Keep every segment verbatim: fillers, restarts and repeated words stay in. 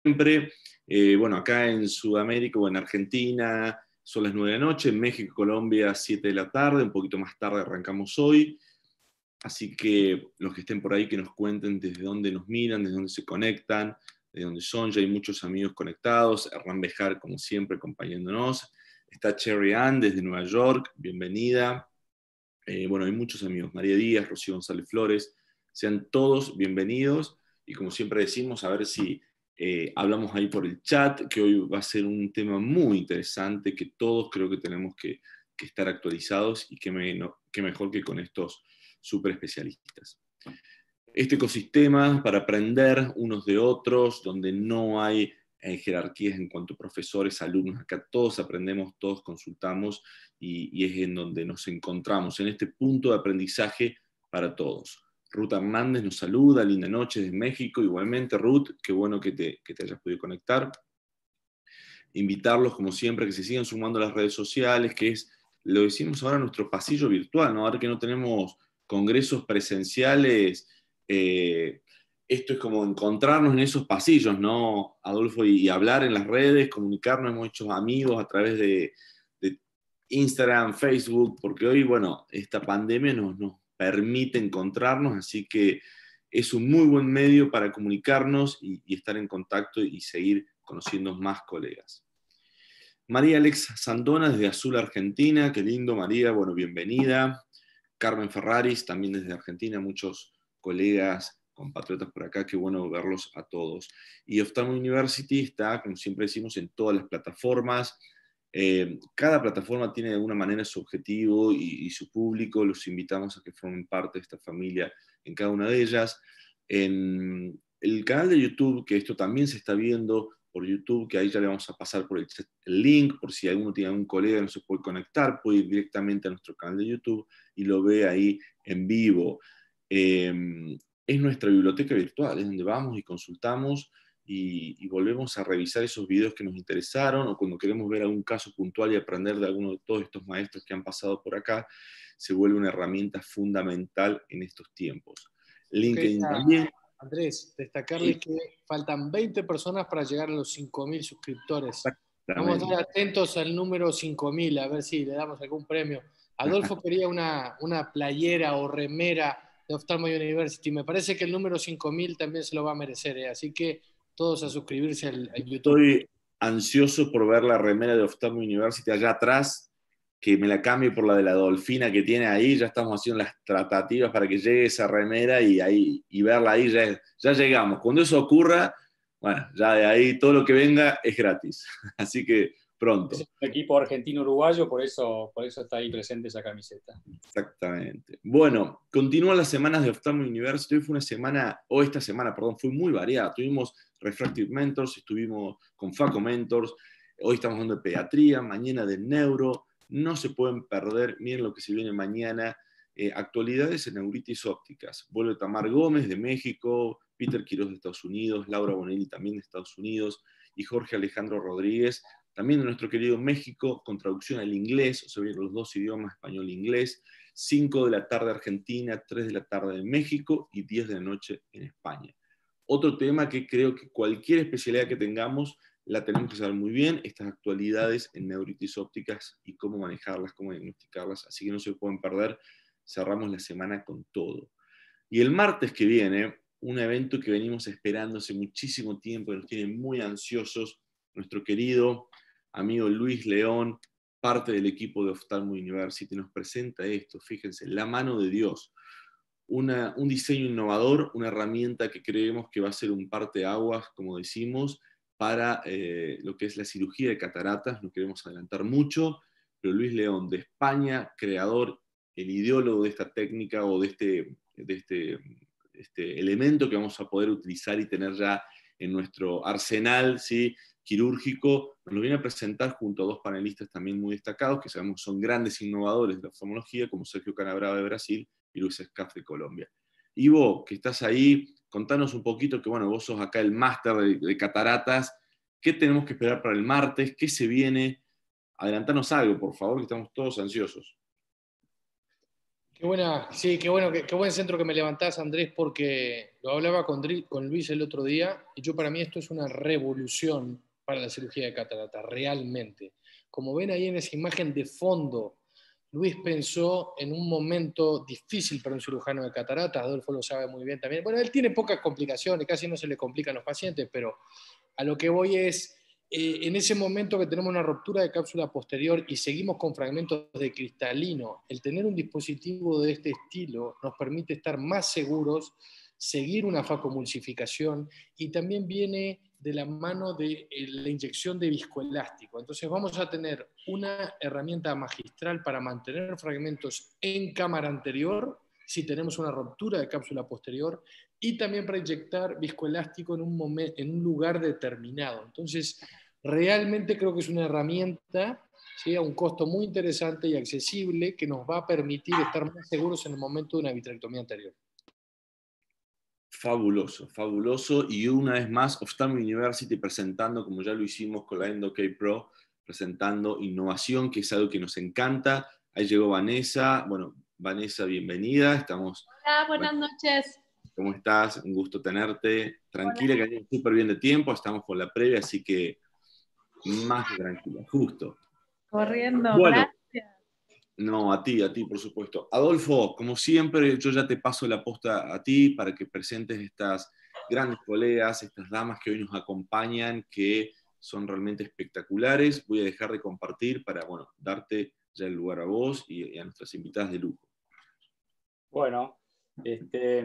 siempre. Eh, bueno, acá en Sudamérica o en Argentina son las nueve de la noche, en México y Colombia siete de la tarde, un poquito más tarde arrancamos hoy. Así que los que estén por ahí que nos cuenten desde dónde nos miran, desde dónde se conectan, de dónde son. Ya hay muchos amigos conectados. Hernán Bejar, como siempre, acompañándonos. Está Cherry Ann desde Nueva York, bienvenida. Eh, bueno, hay muchos amigos. María Díaz, Rocío González Flores. Sean todos bienvenidos. Y como siempre decimos, a ver si eh, hablamos ahí por el chat, que hoy va a ser un tema muy interesante, que todos creo que tenemos que, que estar actualizados y que, me, no, que mejor que con estos súper especialistas. Este ecosistema para aprender unos de otros, donde no hay eh, jerarquías en cuanto a profesores, alumnos, acá todos aprendemos, todos consultamos y, y es en donde nos encontramos, en este punto de aprendizaje para todos. Ruth Hernández nos saluda, linda noche desde México, igualmente Ruth, qué bueno que te, que te hayas podido conectar. Invitarlos, como siempre, que se sigan sumando a las redes sociales, que es, lo decimos ahora, nuestro pasillo virtual, ¿no? Ahora que no tenemos congresos presenciales, eh, esto es como encontrarnos en esos pasillos, ¿no, Adolfo? Y, y hablar en las redes, comunicarnos, hemos hecho amigos a través de, de Instagram, Facebook, porque hoy, bueno, esta pandemia nos, nos permite encontrarnos, así que es un muy buen medio para comunicarnos y, y estar en contacto y seguir conociendo más colegas. María Alex Sandona desde Azul, Argentina, qué lindo María, bueno, bienvenida. Carmen Ferraris, también desde Argentina, muchos colegas, compatriotas por acá, qué bueno verlos a todos. Y Oftalmo University está, como siempre decimos, en todas las plataformas. Eh, cada plataforma tiene de alguna manera su objetivo y, y su público, los invitamos a que formen parte de esta familia en cada una de ellas. En el canal de YouTube, que esto también se está viendo por YouTube, que ahí ya le vamos a pasar por el, el link, por si alguno tiene algún colega que no se puede conectar, puede ir directamente a nuestro canal de YouTube y lo ve ahí en vivo. Eh, es nuestra biblioteca virtual, es donde vamos y consultamos y, y volvemos a revisar esos videos que nos interesaron, o cuando queremos ver algún caso puntual y aprender de alguno de todos estos maestros que han pasado por acá, se vuelve una herramienta fundamental en estos tiempos. LinkedIn Quería, también. Andrés, destacarles que faltan veinte personas para llegar a los cinco mil suscriptores. Vamos a estar atentos al número cinco mil, a ver si le damos algún premio. Adolfo quería una, una playera o remera de Oftalmo University. Me parece que el número cinco mil también se lo va a merecer, ¿eh? Así que todos a suscribirse al, al YouTube. Estoy ansioso por ver la remera de Oftalmo University allá atrás, que me la cambie por la de la Dolfina que tiene ahí. Ya estamos haciendo las tratativas para que llegue esa remera y, ahí, y verla ahí, ya, ya llegamos. Cuando eso ocurra, bueno, ya de ahí todo lo que venga es gratis. Así que pronto. Es un equipo argentino-uruguayo, por eso, por eso está ahí presente esa camiseta. Exactamente. Bueno, continúan las semanas de Oftalmo University. Hoy fue una semana, o esta semana, perdón, fue muy variada. Tuvimos Refractive Mentors, estuvimos con Faco Mentors, hoy estamos hablando de pediatría, mañana de neuro. No se pueden perder, miren lo que se viene mañana. Eh, actualidades en neuritis ópticas. Vuelve Tamar Gómez de México, Peter Quiroz de Estados Unidos, Laura Bonelli también de Estados Unidos, y Jorge Alejandro Rodríguez, también de nuestro querido México, con traducción al inglés, o sea, los dos idiomas, español e inglés. cinco de la tarde Argentina, tres de la tarde en México y diez de la noche en España. Otro tema que creo que cualquier especialidad que tengamos la tenemos que saber muy bien, estas actualidades en neuritis ópticas y cómo manejarlas, cómo diagnosticarlas, así que no se pueden perder. Cerramos la semana con todo. Y el martes que viene, un evento que venimos esperando hace muchísimo tiempo, que nos tiene muy ansiosos, nuestro querido amigo Luis León, parte del equipo de Oftalmo University, nos presenta esto, fíjense, la mano de Dios. Una, un diseño innovador, una herramienta que creemos que va a ser un parteaguas, como decimos, para eh, lo que es la cirugía de cataratas. No queremos adelantar mucho, pero Luis León, de España, creador, el ideólogo de esta técnica o de este, de este, este elemento que vamos a poder utilizar y tener ya en nuestro arsenal, ¿sí?, quirúrgico, nos lo viene a presentar junto a dos panelistas también muy destacados, que sabemos son grandes innovadores de la oftalmología, como Sergio Canabrava de Brasil y Luis Escaf de Colombia. Ivo, que estás ahí, contanos un poquito, que bueno, vos sos acá el máster de, de cataratas, ¿qué tenemos que esperar para el martes? ¿Qué se viene? Adelantanos algo, por favor, que estamos todos ansiosos. Qué buena, sí, qué bueno, qué, qué buen centro que me levantás, Andrés, porque lo hablaba con, con Luis el otro día, y yo para mí esto es una revolución para la cirugía de catarata, realmente. Como ven ahí en esa imagen de fondo, Luis pensó en un momento difícil para un cirujano de cataratas, Adolfo lo sabe muy bien también. Bueno, él tiene pocas complicaciones, casi no se le complican los pacientes, pero a lo que voy es, eh, en ese momento que tenemos una ruptura de cápsula posterior y seguimos con fragmentos de cristalino, el tener un dispositivo de este estilo nos permite estar más seguros, seguir una facomulsificación, y también viene de la mano de eh, la inyección de viscoelástico. Entonces vamos a tener una herramienta magistral para mantener fragmentos en cámara anterior si tenemos una ruptura de cápsula posterior, y también para inyectar viscoelástico en un, momento, en un lugar determinado. Entonces, realmente creo que es una herramienta, ¿sí?, a un costo muy interesante y accesible, que nos va a permitir estar más seguros en el momento de una vitrectomía anterior. Fabuloso, fabuloso. Y una vez más, Ophthalmic University presentando, como ya lo hicimos con la EndoK Pro, presentando innovación, que es algo que nos encanta. Ahí llegó Vanessa. Bueno, Vanessa, bienvenida. Estamos... Hola, buenas noches. ¿Cómo estás? Un gusto tenerte. Tranquila, Hola. Que hay súper bien de tiempo. Estamos con la previa, así que más que tranquila, justo. Corriendo, bueno, gracias. No, a ti, a ti, por supuesto. Adolfo, como siempre, yo ya te paso la posta a ti para que presentes estas grandes colegas, estas damas que hoy nos acompañan, que son realmente espectaculares. Voy a dejar de compartir para, bueno, darte ya el lugar a vos y, y a nuestras invitadas de lujo. Bueno, este,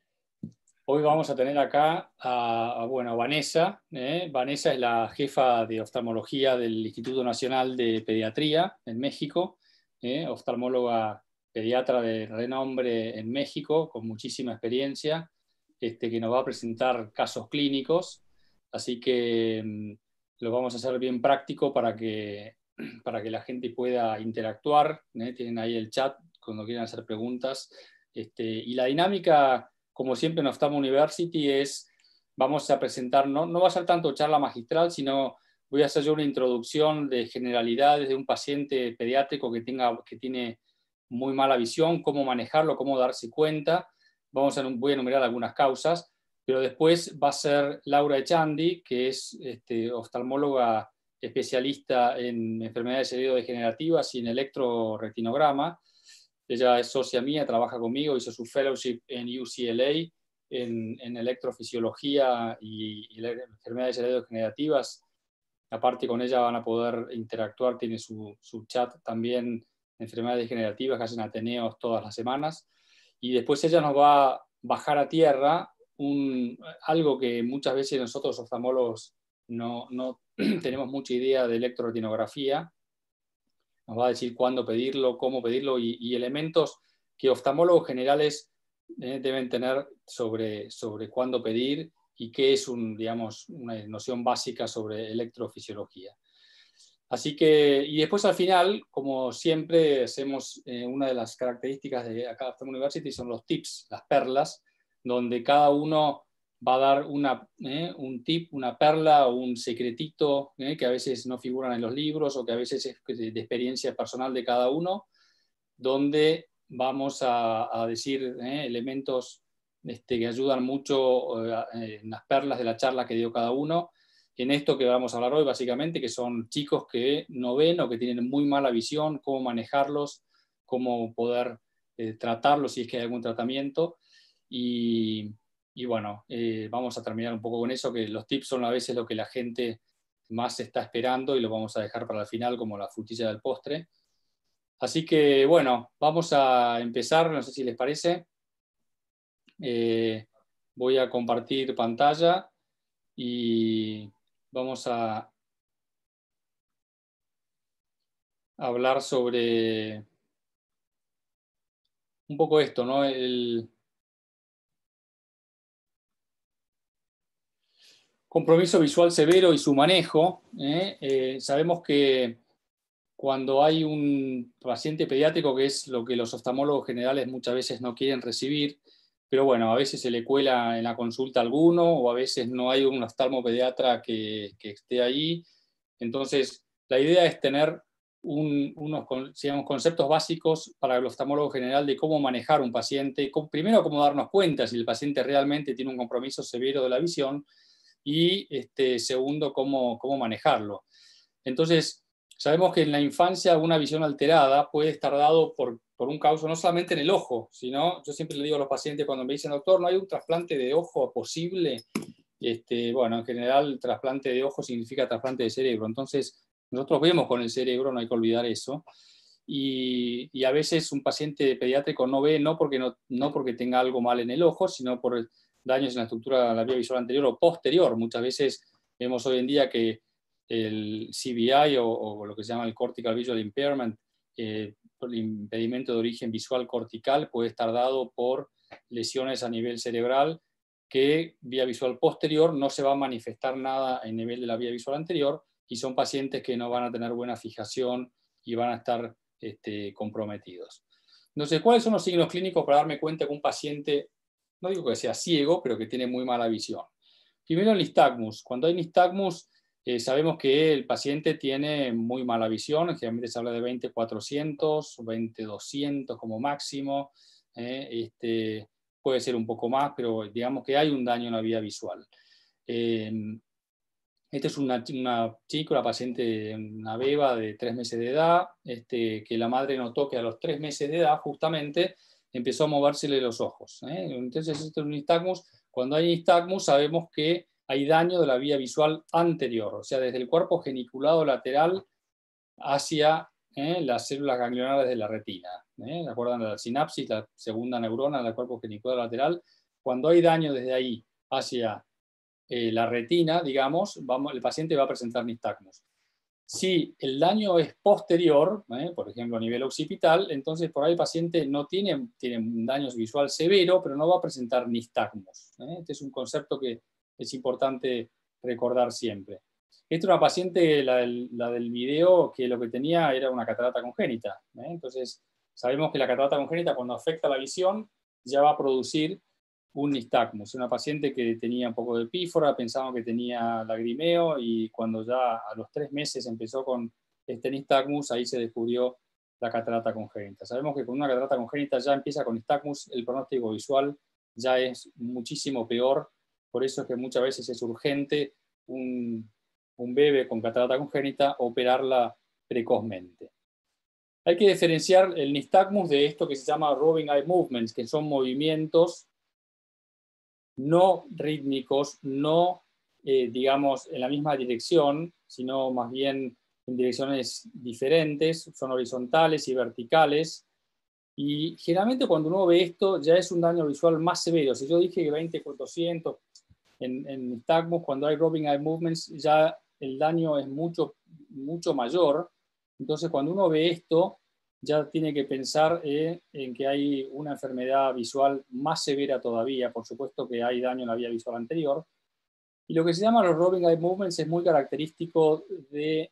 hoy vamos a tener acá a, a bueno, Vanessa. ¿eh? Vanessa es la jefa de oftalmología del Instituto Nacional de Pediatría en México. ¿eh? Oftalmóloga pediatra de renombre en México, con muchísima experiencia, este, que nos va a presentar casos clínicos, así que um, lo vamos a hacer bien práctico para que, para que la gente pueda interactuar. ¿eh? Tienen ahí el chat cuando quieran hacer preguntas. Este, y la dinámica, como siempre en Ophthalmic University, es, vamos a presentar, no, no va a ser tanto charla magistral, sino voy a hacer yo una introducción de generalidades de un paciente pediátrico que, tenga, que tiene muy mala visión, cómo manejarlo, cómo darse cuenta. Vamos a, voy a enumerar algunas causas, pero después va a ser Laura Echandi, que es este, oftalmóloga especialista en enfermedades cerebrodegenerativas y en electroretinograma. Ella es socia mía, trabaja conmigo, hizo su fellowship en U C L A en, en electrofisiología y, y enfermedades cerebrodegenerativas. Aparte, con ella van a poder interactuar, tiene su, su chat también, enfermedades degenerativas que hacen Ateneos todas las semanas. Y después ella nos va a bajar a tierra un, algo que muchas veces nosotros oftalmólogos no, no tenemos mucha idea de electroretinografía. Nos va a decir cuándo pedirlo, cómo pedirlo y, y elementos que oftalmólogos generales eh, deben tener sobre, sobre cuándo pedir y qué es un, digamos, una noción básica sobre electrofisiología. Así que, y después al final, como siempre, hacemos eh, una de las características de acá de Ophthalmic University son los tips, las perlas, donde cada uno va a dar una, eh, un tip, una perla o un secretito eh, que a veces no figuran en los libros o que a veces es de, de experiencia personal de cada uno, donde vamos a, a decir eh, elementos este, que ayudan mucho eh, en las perlas de la charla que dio cada uno. En esto que vamos a hablar hoy, básicamente, que son chicos que no ven o que tienen muy mala visión, cómo manejarlos, cómo poder eh, tratarlos si es que hay algún tratamiento. Y, y bueno, eh, vamos a terminar un poco con eso, que los tips son a veces lo que la gente más está esperando y lo vamos a dejar para el final como la frutilla del postre. Así que bueno, vamos a empezar, no sé si les parece. Eh, voy a compartir pantalla y vamos a hablar sobre un poco esto, ¿no? El compromiso visual severo y su manejo. ¿eh? Eh, sabemos que cuando hay un paciente pediátrico, que es lo que los oftalmólogos generales muchas veces no quieren recibir, pero bueno, a veces se le cuela en la consulta alguno, o a veces no hay un oftalmopediatra que, que esté ahí. Entonces, la idea es tener un, unos digamos, conceptos básicos para el oftalmólogo general de cómo manejar un paciente. Primero, cómo darnos cuenta si el paciente realmente tiene un compromiso severo de la visión, y este, segundo, cómo, cómo manejarlo. Entonces, sabemos que en la infancia una visión alterada puede estar dado por, por un causa no solamente en el ojo, sino, yo siempre le digo a los pacientes cuando me dicen, doctor, ¿no hay un trasplante de ojo posible? Este, bueno, en general, el trasplante de ojo significa trasplante de cerebro. Entonces, nosotros vemos con el cerebro, no hay que olvidar eso. Y, y a veces un paciente pediátrico no ve, no porque, no, no porque tenga algo mal en el ojo, sino por daños en la estructura de la vía visual anterior o posterior. Muchas veces vemos hoy en día que el C V I o, o lo que se llama el Cortical Visual Impairment, eh, el impedimento de origen visual cortical, puede estar dado por lesiones a nivel cerebral que vía visual posterior no se va a manifestar nada en nivel de la vía visual anterior, y son pacientes que no van a tener buena fijación y van a estar este, comprometidos. Entonces, ¿cuáles son los signos clínicos para darme cuenta que un paciente, no digo que sea ciego, pero que tiene muy mala visión? Primero, el nistagmus. Cuando hay nistagmus, eh, sabemos que el paciente tiene muy mala visión. Generalmente se habla de veinte cuatrocientos, veinte doscientos como máximo. Eh, este, puede ser un poco más, pero digamos que hay un daño en la vía visual. Eh, Esta es una, una chica, una paciente, una beba de tres meses de edad, este, que la madre notó que a los tres meses de edad justamente empezó a movérsele los ojos. ¿eh? Entonces, esto es un nistagmus. Cuando hay nistagmus sabemos que hay daño de la vía visual anterior, o sea, desde el cuerpo geniculado lateral hacia ¿eh? las células ganglionares de la retina. ¿eh? ¿Se acuerdan de la sinapsis, la segunda neurona del cuerpo geniculado lateral? Cuando hay daño desde ahí hacia Eh, la retina, digamos, vamos, el paciente va a presentar nistagmus. Si el daño es posterior, eh, por ejemplo a nivel occipital, entonces por ahí el paciente no tiene, tiene un daño visual severo, pero no va a presentar nistagmus. Eh. Este es un concepto que es importante recordar siempre. Esta es una paciente, la del, la del video, que lo que tenía era una catarata congénita. Eh. Entonces sabemos que la catarata congénita, cuando afecta la visión, ya va a producir un nistagmus. Una paciente que tenía un poco de pífora, pensaban que tenía lagrimeo, y cuando ya a los tres meses empezó con este nistagmus, ahí se descubrió la catarata congénita. Sabemos que con una catarata congénita ya empieza con nistagmus, el pronóstico visual ya es muchísimo peor, por eso es que muchas veces es urgente un, un bebé con catarata congénita operarla precozmente. Hay que diferenciar el nistagmus de esto que se llama roving eye movements, que son movimientos no rítmicos, no, eh, digamos, en la misma dirección, sino más bien en direcciones diferentes, son horizontales y verticales. Y generalmente cuando uno ve esto ya es un daño visual más severo. Si yo dije que veinte cuatrocientos en, en nistagmus, cuando hay roving eye movements, ya el daño es mucho, mucho mayor. Entonces cuando uno ve esto, ya tiene que pensar eh, en que hay una enfermedad visual más severa todavía. Por supuesto que hay daño en la vía visual anterior. Y lo que se llama los roving eye movements es muy característico de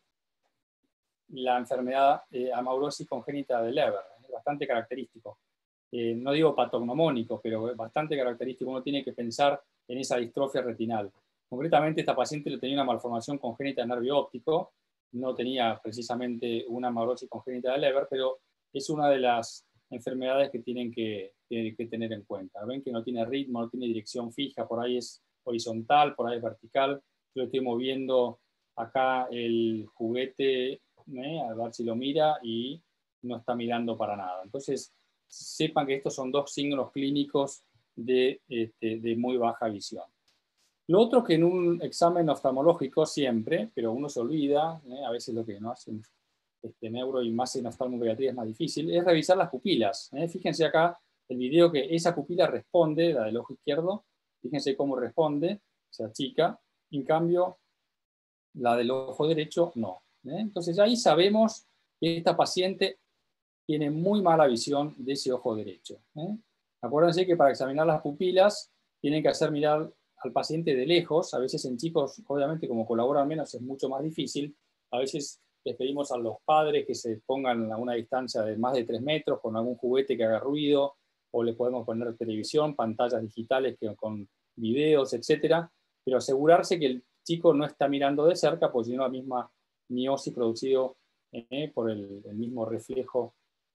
la enfermedad eh, amaurosis congénita de Leber. Es bastante característico. Eh, no digo patognomónico, pero es bastante característico. Uno tiene que pensar en esa distrofia retinal. Concretamente, esta paciente le tenía una malformación congénita del nervio óptico, no tenía precisamente una amaurosis congénita de Leber, pero es una de las enfermedades que tienen que, que, que tener en cuenta. Ven que no tiene ritmo, no tiene dirección fija, por ahí es horizontal, por ahí es vertical. Yo estoy moviendo acá el juguete, ¿eh? A ver si lo mira, y no está mirando para nada. Entonces, sepan que estos son dos signos clínicos de, este, de muy baja visión. Lo otro que en un examen oftalmológico siempre, pero uno se olvida, ¿eh? A veces lo que no hacen este, neuro y más en oftalmopediatría es más difícil, es revisar las pupilas. ¿eh? Fíjense acá el video que esa pupila responde, la del ojo izquierdo, fíjense cómo responde, se achica, en cambio la del ojo derecho no. ¿eh? Entonces ahí sabemos que esta paciente tiene muy mala visión de ese ojo derecho. ¿eh? Acuérdense que para examinar las pupilas tienen que hacer mirar al paciente de lejos. A veces en chicos, obviamente como colaboran menos, es mucho más difícil. A veces les pedimos a los padres que se pongan a una distancia de más de tres metros con algún juguete que haga ruido, o les podemos poner televisión, pantallas digitales que, con videos, etcétera, pero asegurarse que el chico no está mirando de cerca, porque si no la misma miosis producido eh, por el, el mismo reflejo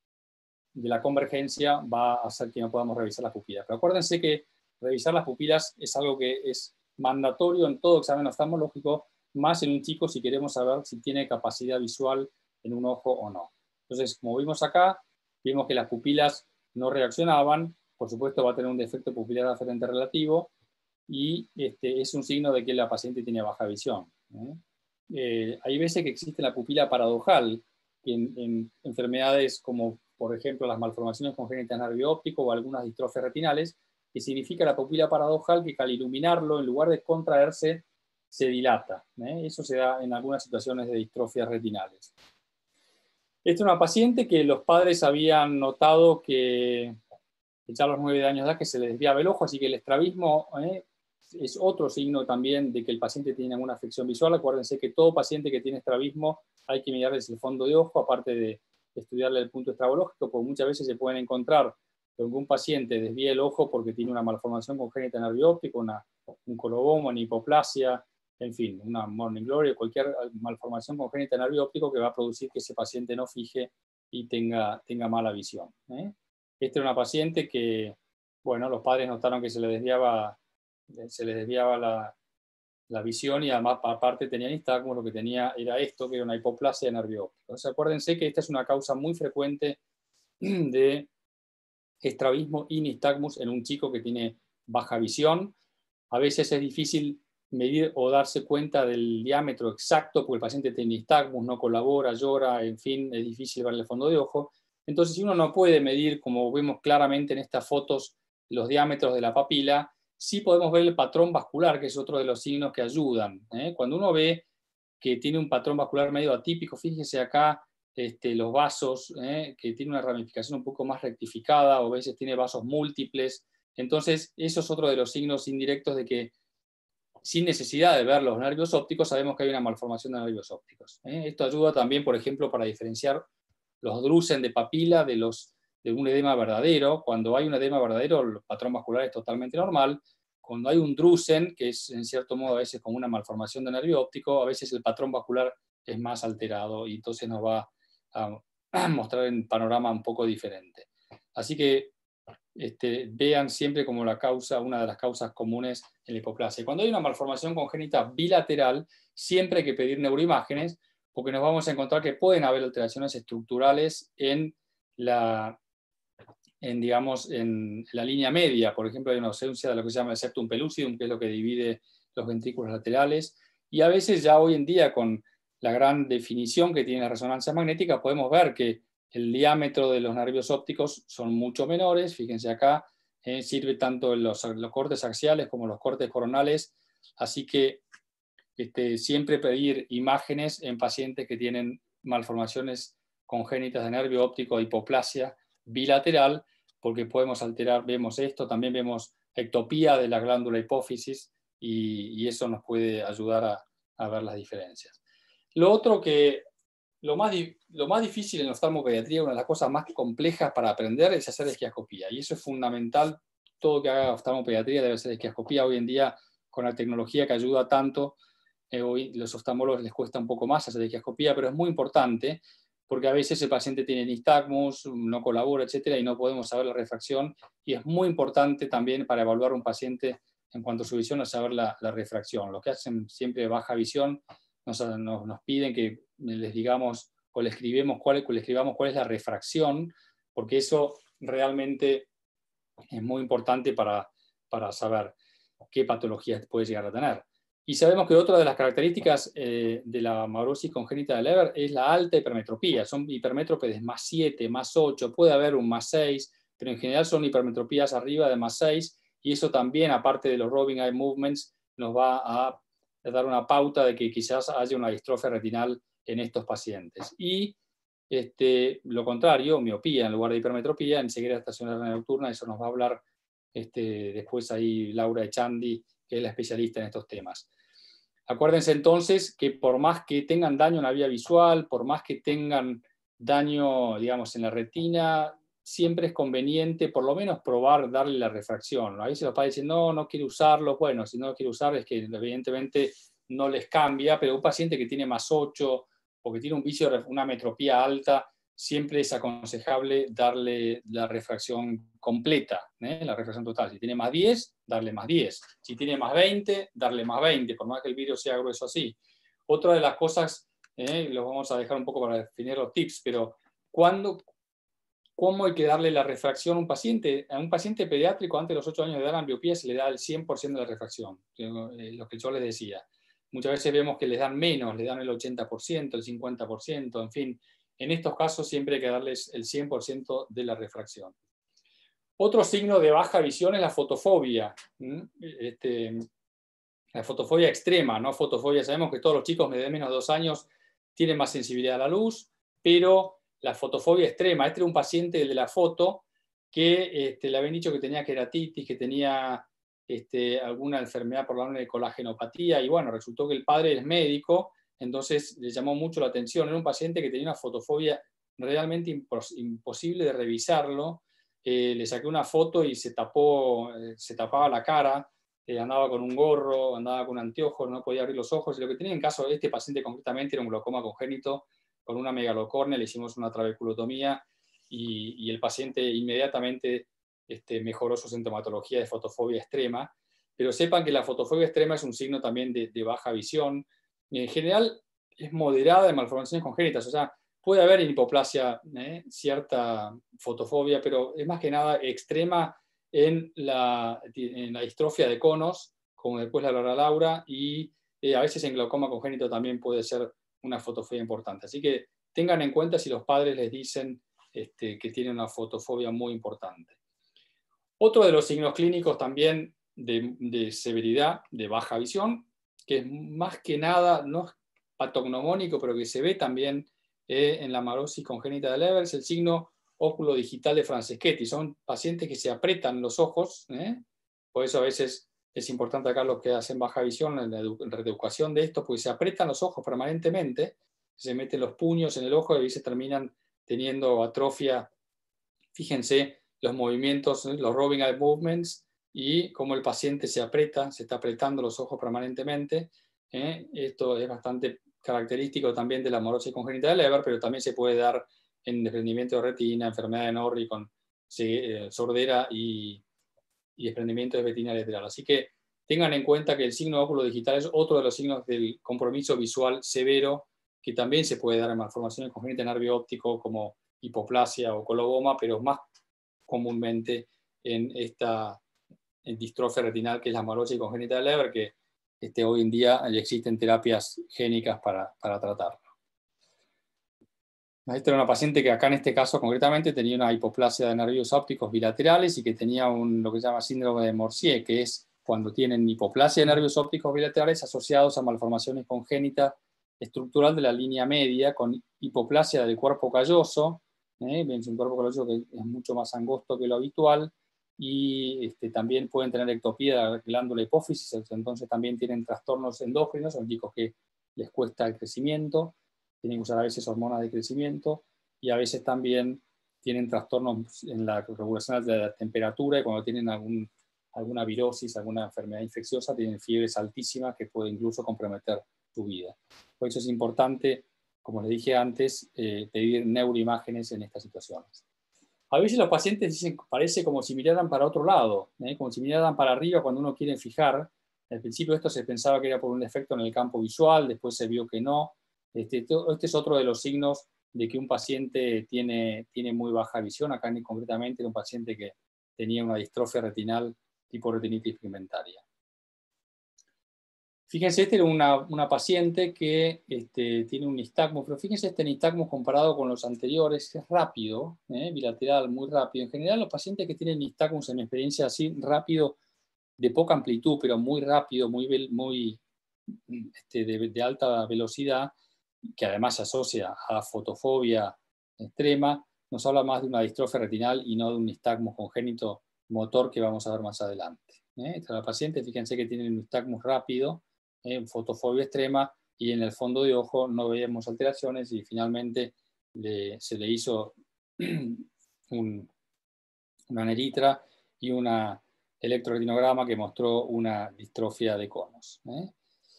de la convergencia, va a hacer que no podamos revisar las pupilas. Pero acuérdense que revisar las pupilas es algo que es mandatorio en todo examen oftalmológico, más en un chico si queremos saber si tiene capacidad visual en un ojo o no. Entonces, como vimos acá, vimos que las pupilas no reaccionaban, por supuesto va a tener un defecto pupilar aferente relativo, y este, es un signo de que la paciente tiene baja visión. ¿eh? Eh, hay veces que existe la pupila paradojal, que en, en enfermedades como, por ejemplo, las malformaciones congénitas del nervio óptico o algunas distrofias retinales, que significa la pupila paradojal que al iluminarlo, en lugar de contraerse, se dilata. ¿eh? Eso se da en algunas situaciones de distrofias retinales. Esta es una paciente que los padres habían notado que ya a los nueve años de edad que se le desviaba el ojo, así que el estrabismo ¿eh? es otro signo también de que el paciente tiene alguna afección visual. Acuérdense que todo paciente que tiene estrabismo hay que mirarles el fondo de ojo, aparte de estudiarle el punto estrabológico, porque muchas veces se pueden encontrar que un paciente desvía el ojo porque tiene una malformación congénita del nervio óptico, una, un coloboma, una hipoplasia, en fin, una morning glory, cualquier malformación congénita del nervio óptico que va a producir que ese paciente no fije y tenga, tenga mala visión. ¿eh? Esta era una paciente que, bueno, los padres notaron que se le desviaba, se le desviaba la, la visión, y además aparte tenía nistagmus, lo que tenía era esto, que era una hipoplasia de nervio óptico. Entonces acuérdense que esta es una causa muy frecuente de estrabismo y nistagmus en un chico que tiene baja visión. A veces es difícil medir o darse cuenta del diámetro exacto porque el paciente tiene nistagmus, no colabora, llora, en fin, es difícil ver el fondo de ojo. Entonces, si uno no puede medir, como vemos claramente en estas fotos, los diámetros de la papila, sí podemos ver el patrón vascular, que es otro de los signos que ayudan. ¿eh? Cuando uno ve que tiene un patrón vascular medio atípico, fíjense acá este, los vasos, ¿eh? que tiene una ramificación un poco más rectificada, o a veces tiene vasos múltiples. Entonces, eso es otro de los signos indirectos de que, sin necesidad de ver los nervios ópticos, sabemos que hay una malformación de nervios ópticos. ¿eh? Esto ayuda también, por ejemplo, para diferenciar los drusen de papila de, los, de un edema verdadero. Cuando hay un edema verdadero, el patrón vascular es totalmente normal. Cuando hay un drusen, que es en cierto modo a veces como una malformación de nervio óptico, a veces el patrón vascular es más alterado y entonces nos va a, a mostrar un panorama un poco diferente. Así que este, vean siempre como la causa, una de las causas comunes en la hipoplasia. Cuando hay una malformación congénita bilateral, siempre hay que pedir neuroimágenes, porque nos vamos a encontrar que pueden haber alteraciones estructurales en la, en, digamos, en la línea media. Por ejemplo, hay una ausencia de lo que se llama el septum pellucidum, que es lo que divide los ventrículos laterales, y a veces ya hoy en día, con la gran definición que tiene la resonancia magnética, podemos ver que el diámetro de los nervios ópticos son mucho menores. Fíjense acá, eh, sirve tanto en los, los cortes axiales como los cortes coronales, así que Este, siempre pedir imágenes en pacientes que tienen malformaciones congénitas de nervio óptico, hipoplasia bilateral, porque podemos alterar, vemos esto, también vemos ectopía de la glándula hipófisis, y, y eso nos puede ayudar a, a ver las diferencias. Lo otro que, lo más, lo más difícil en la oftalmopediatría, una de las cosas más complejas para aprender, es hacer esquiascopía, y eso es fundamental. Todo que haga oftalmopediatría debe ser esquiascopía. Hoy en día, con la tecnología que ayuda tanto, Eh, hoy los oftalmólogos les cuesta un poco más hacer esquiascopía, pero es muy importante porque a veces el paciente tiene nistagmus, no colabora, etcétera, y no podemos saber la refracción, y es muy importante también para evaluar un paciente en cuanto a su visión, a saber la, la refracción. Los que hacen siempre baja visión nos, nos, nos piden que les digamos o le escribamos cuál, le escribamos cuál es la refracción, porque eso realmente es muy importante para, para saber qué patologías puede llegar a tener. Y sabemos que otra de las características eh, de la maurosis congénita de Leber es la alta hipermetropía. Son hipermétropes de más siete, más ocho, puede haber un más seis, pero en general son hipermetropías arriba de más seis, y eso también, aparte de los roving eye movements, nos va a dar una pauta de que quizás haya una distrofia retinal en estos pacientes. Y este, lo contrario, miopía en lugar de hipermetropía, en ceguera estacionaria nocturna, eso nos va a hablar este, después ahí Laura Echandi, que es la especialista en estos temas. Acuérdense entonces que por más que tengan daño en la vía visual, por más que tengan daño, digamos, en la retina, siempre es conveniente por lo menos probar darle la refracción. A veces los padres dicen, no, no quiero usarlo. Bueno, si no lo quiere usar es que evidentemente no les cambia, pero un paciente que tiene más ocho, porque tiene un vicio, de una metropía alta, siempre es aconsejable darle la refracción completa, ¿eh? La refracción total. Si tiene más diez, darle más diez. Si tiene más veinte, darle más veinte, por más que el vidrio sea grueso así. Otra de las cosas, ¿eh? Los vamos a dejar un poco para definir los tips, pero ¿cuándo, ¿cómo hay que darle la refracción a un paciente? A un paciente pediátrico antes de los ocho años de edad, la ambliopía se le da el cien por ciento de la refracción, lo que yo les decía. Muchas veces vemos que les dan menos, les dan el ochenta por ciento, el cincuenta por ciento, en fin. En estos casos siempre hay que darles el cien por ciento de la refracción. Otro signo de baja visión es la fotofobia. Este, la fotofobia extrema, ¿no? Fotofobia, sabemos que todos los chicos de menos de dos años tienen más sensibilidad a la luz, pero la fotofobia extrema, este era un paciente de la foto que este, le habían dicho que tenía queratitis, que tenía este, alguna enfermedad por la de colagenopatía, y bueno, resultó que el padre es médico, entonces le llamó mucho la atención. Era un paciente que tenía una fotofobia realmente impos imposible de revisarlo. Eh, le saqué una foto y se, tapó, eh, se tapaba la cara, eh, andaba con un gorro, andaba con anteojos, no podía abrir los ojos. Y lo que tenía en caso de este paciente concretamente era un glaucoma congénito con una megalocórnea, le hicimos una trabeculotomía y, y el paciente inmediatamente este, mejoró su sintomatología de fotofobia extrema. Pero sepan que la fotofobia extrema es un signo también de, de baja visión. En general es moderada de malformaciones congénitas, o sea, puede haber en hipoplasia ¿eh? cierta fotofobia, pero es más que nada extrema en la, en la distrofia de conos, como después la hablará Laura, y eh, a veces en glaucoma congénito también puede ser una fotofobia importante. Así que tengan en cuenta si los padres les dicen este, que tienen una fotofobia muy importante. Otro de los signos clínicos también de, de severidad, de baja visión, que es más que nada, no es patognomónico, pero que se ve también eh, en la amaurosis congénita de Leber, es el signo óculo digital de Franceschetti. Son pacientes que se aprietan los ojos, ¿eh? Por eso a veces es importante acá los que hacen baja visión, en la reeducación de esto, porque se aprietan los ojos permanentemente, se meten los puños en el ojo y a veces terminan teniendo atrofia. Fíjense los movimientos, los rubbing eye movements, y cómo el paciente se aprieta, se está apretando los ojos permanentemente. ¿eh? Esto es bastante característico también de la amaurosis congénita de Leber, pero también se puede dar en desprendimiento de retina, enfermedad de Norrie con eh, sordera y, y desprendimiento de retina lateral. Así que tengan en cuenta que el signo óculo digital es otro de los signos del compromiso visual severo, que también se puede dar en malformaciones congénitas de nervio óptico como hipoplasia o coloboma, pero más comúnmente en esta en distrofia retinal, que es la amaurosis congénita de Leber, que este, hoy en día existen terapias génicas para, para tratarlo. Esta era una paciente que acá en este caso concretamente tenía una hipoplasia de nervios ópticos bilaterales y que tenía un, lo que se llama síndrome de Morsier, que es cuando tienen hipoplasia de nervios ópticos bilaterales asociados a malformaciones congénitas estructural de la línea media, con hipoplasia del cuerpo calloso, ¿eh? Es un cuerpo calloso que es mucho más angosto que lo habitual, y este, también pueden tener ectopía de la glándula hipófisis, entonces también tienen trastornos endócrinos, son chicos que les cuesta el crecimiento, tienen que usar a veces hormonas de crecimiento, y a veces también tienen trastornos en la regulación de la temperatura, y cuando tienen algún, alguna virosis, alguna enfermedad infecciosa, tienen fiebres altísimas que puede incluso comprometer su vida. Por eso es importante, como les dije antes, eh, pedir neuroimágenes en estas situaciones. A veces los pacientes dicen, parece como si miraran para otro lado, ¿eh? como si miraran para arriba cuando uno quiere fijar. Al principio esto se pensaba que era por un defecto en el campo visual, después se vio que no. Este, este es otro de los signos de que un paciente tiene, tiene muy baja visión. Acá concretamente era un paciente que tenía una distrofia retinal tipo retinitis pigmentaria. Fíjense, esta era una, una paciente que este, tiene un nistagmus, pero fíjense este nistagmus comparado con los anteriores, es rápido, ¿eh? bilateral, muy rápido. En general, los pacientes que tienen nistagmus, en mi experiencia así, rápido, de poca amplitud, pero muy rápido, muy, muy este, de, de alta velocidad, que además se asocia a fotofobia extrema, nos habla más de una distrofia retinal y no de un nistagmus congénito motor que vamos a ver más adelante. ¿eh? Esta la paciente, fíjense que tiene un nistagmus rápido, en fotofobia extrema, y en el fondo de ojo no veíamos alteraciones, y finalmente le, se le hizo un, una neritra y un electroretinograma que mostró una distrofia de conos. ¿eh?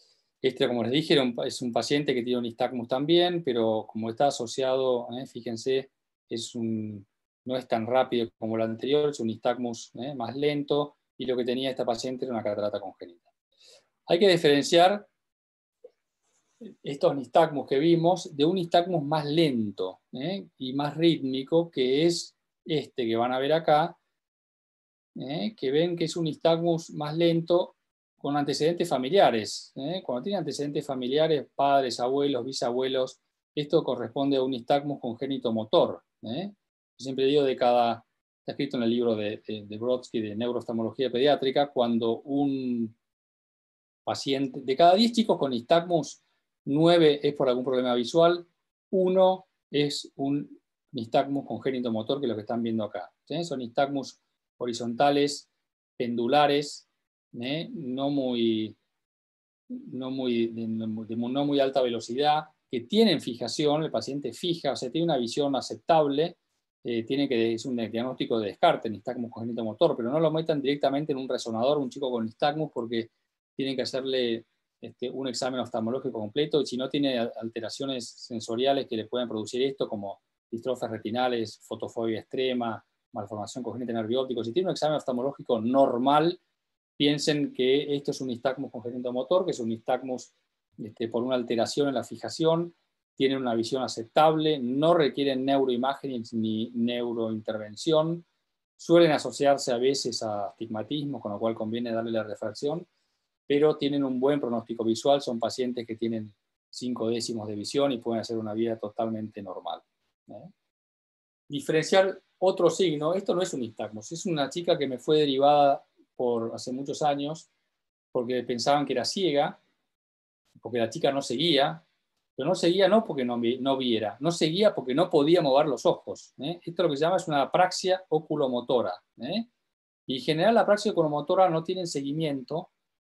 Este, como les dije, era un, es un paciente que tiene un nistagmus también, pero como está asociado, eh, fíjense, es un, no es tan rápido como el anterior, es un nistagmus eh, más lento, y lo que tenía esta paciente era una catarata congénita. Hay que diferenciar estos nistagmus que vimos de un nistagmus más lento ¿eh? y más rítmico, que es este que van a ver acá, ¿eh? que ven que es un nistagmus más lento con antecedentes familiares. ¿eh? Cuando tiene antecedentes familiares, padres, abuelos, bisabuelos, esto corresponde a un nistagmus congénito motor. ¿eh? Yo siempre digo de cada, está escrito en el libro de, de, de Brodsky de neurooftalmología pediátrica, cuando un paciente, de cada diez chicos con nistagmus, nueve es por algún problema visual, uno es un nistagmus congénito motor, que es lo que están viendo acá. ¿sí? Son nistagmus horizontales, pendulares, ¿eh? no, muy, no, muy, de, de no muy alta velocidad, que tienen fijación, el paciente fija, o sea, tiene una visión aceptable, eh, tiene que, es un diagnóstico de descarte, nistagmus congénito motor, pero no lo metan directamente en un resonador, un chico con nistagmus, porque tienen que hacerle este, un examen oftalmológico completo, y si no tiene alteraciones sensoriales que le pueden producir esto, como distrofias retinales, fotofobia extrema, malformación congénita de nervio óptico, si tiene un examen oftalmológico normal, piensen que esto es un nistagmus congénito motor, que es un nistagmus este, por una alteración en la fijación, tienen una visión aceptable, no requieren neuroimágenes ni neurointervención, suelen asociarse a veces a astigmatismo, con lo cual conviene darle la refracción, pero tienen un buen pronóstico visual, son pacientes que tienen cinco décimos de visión y pueden hacer una vida totalmente normal. ¿eh? Diferenciar otro signo, esto no es un nistagmus, es una chica que me fue derivada por hace muchos años, porque pensaban que era ciega, porque la chica no seguía, pero no seguía no porque no, no viera, no seguía porque no podía mover los ojos. ¿eh? Esto lo que se llama es una apraxia oculomotora. ¿eh? Y en general la apraxia oculomotora no tiene seguimiento,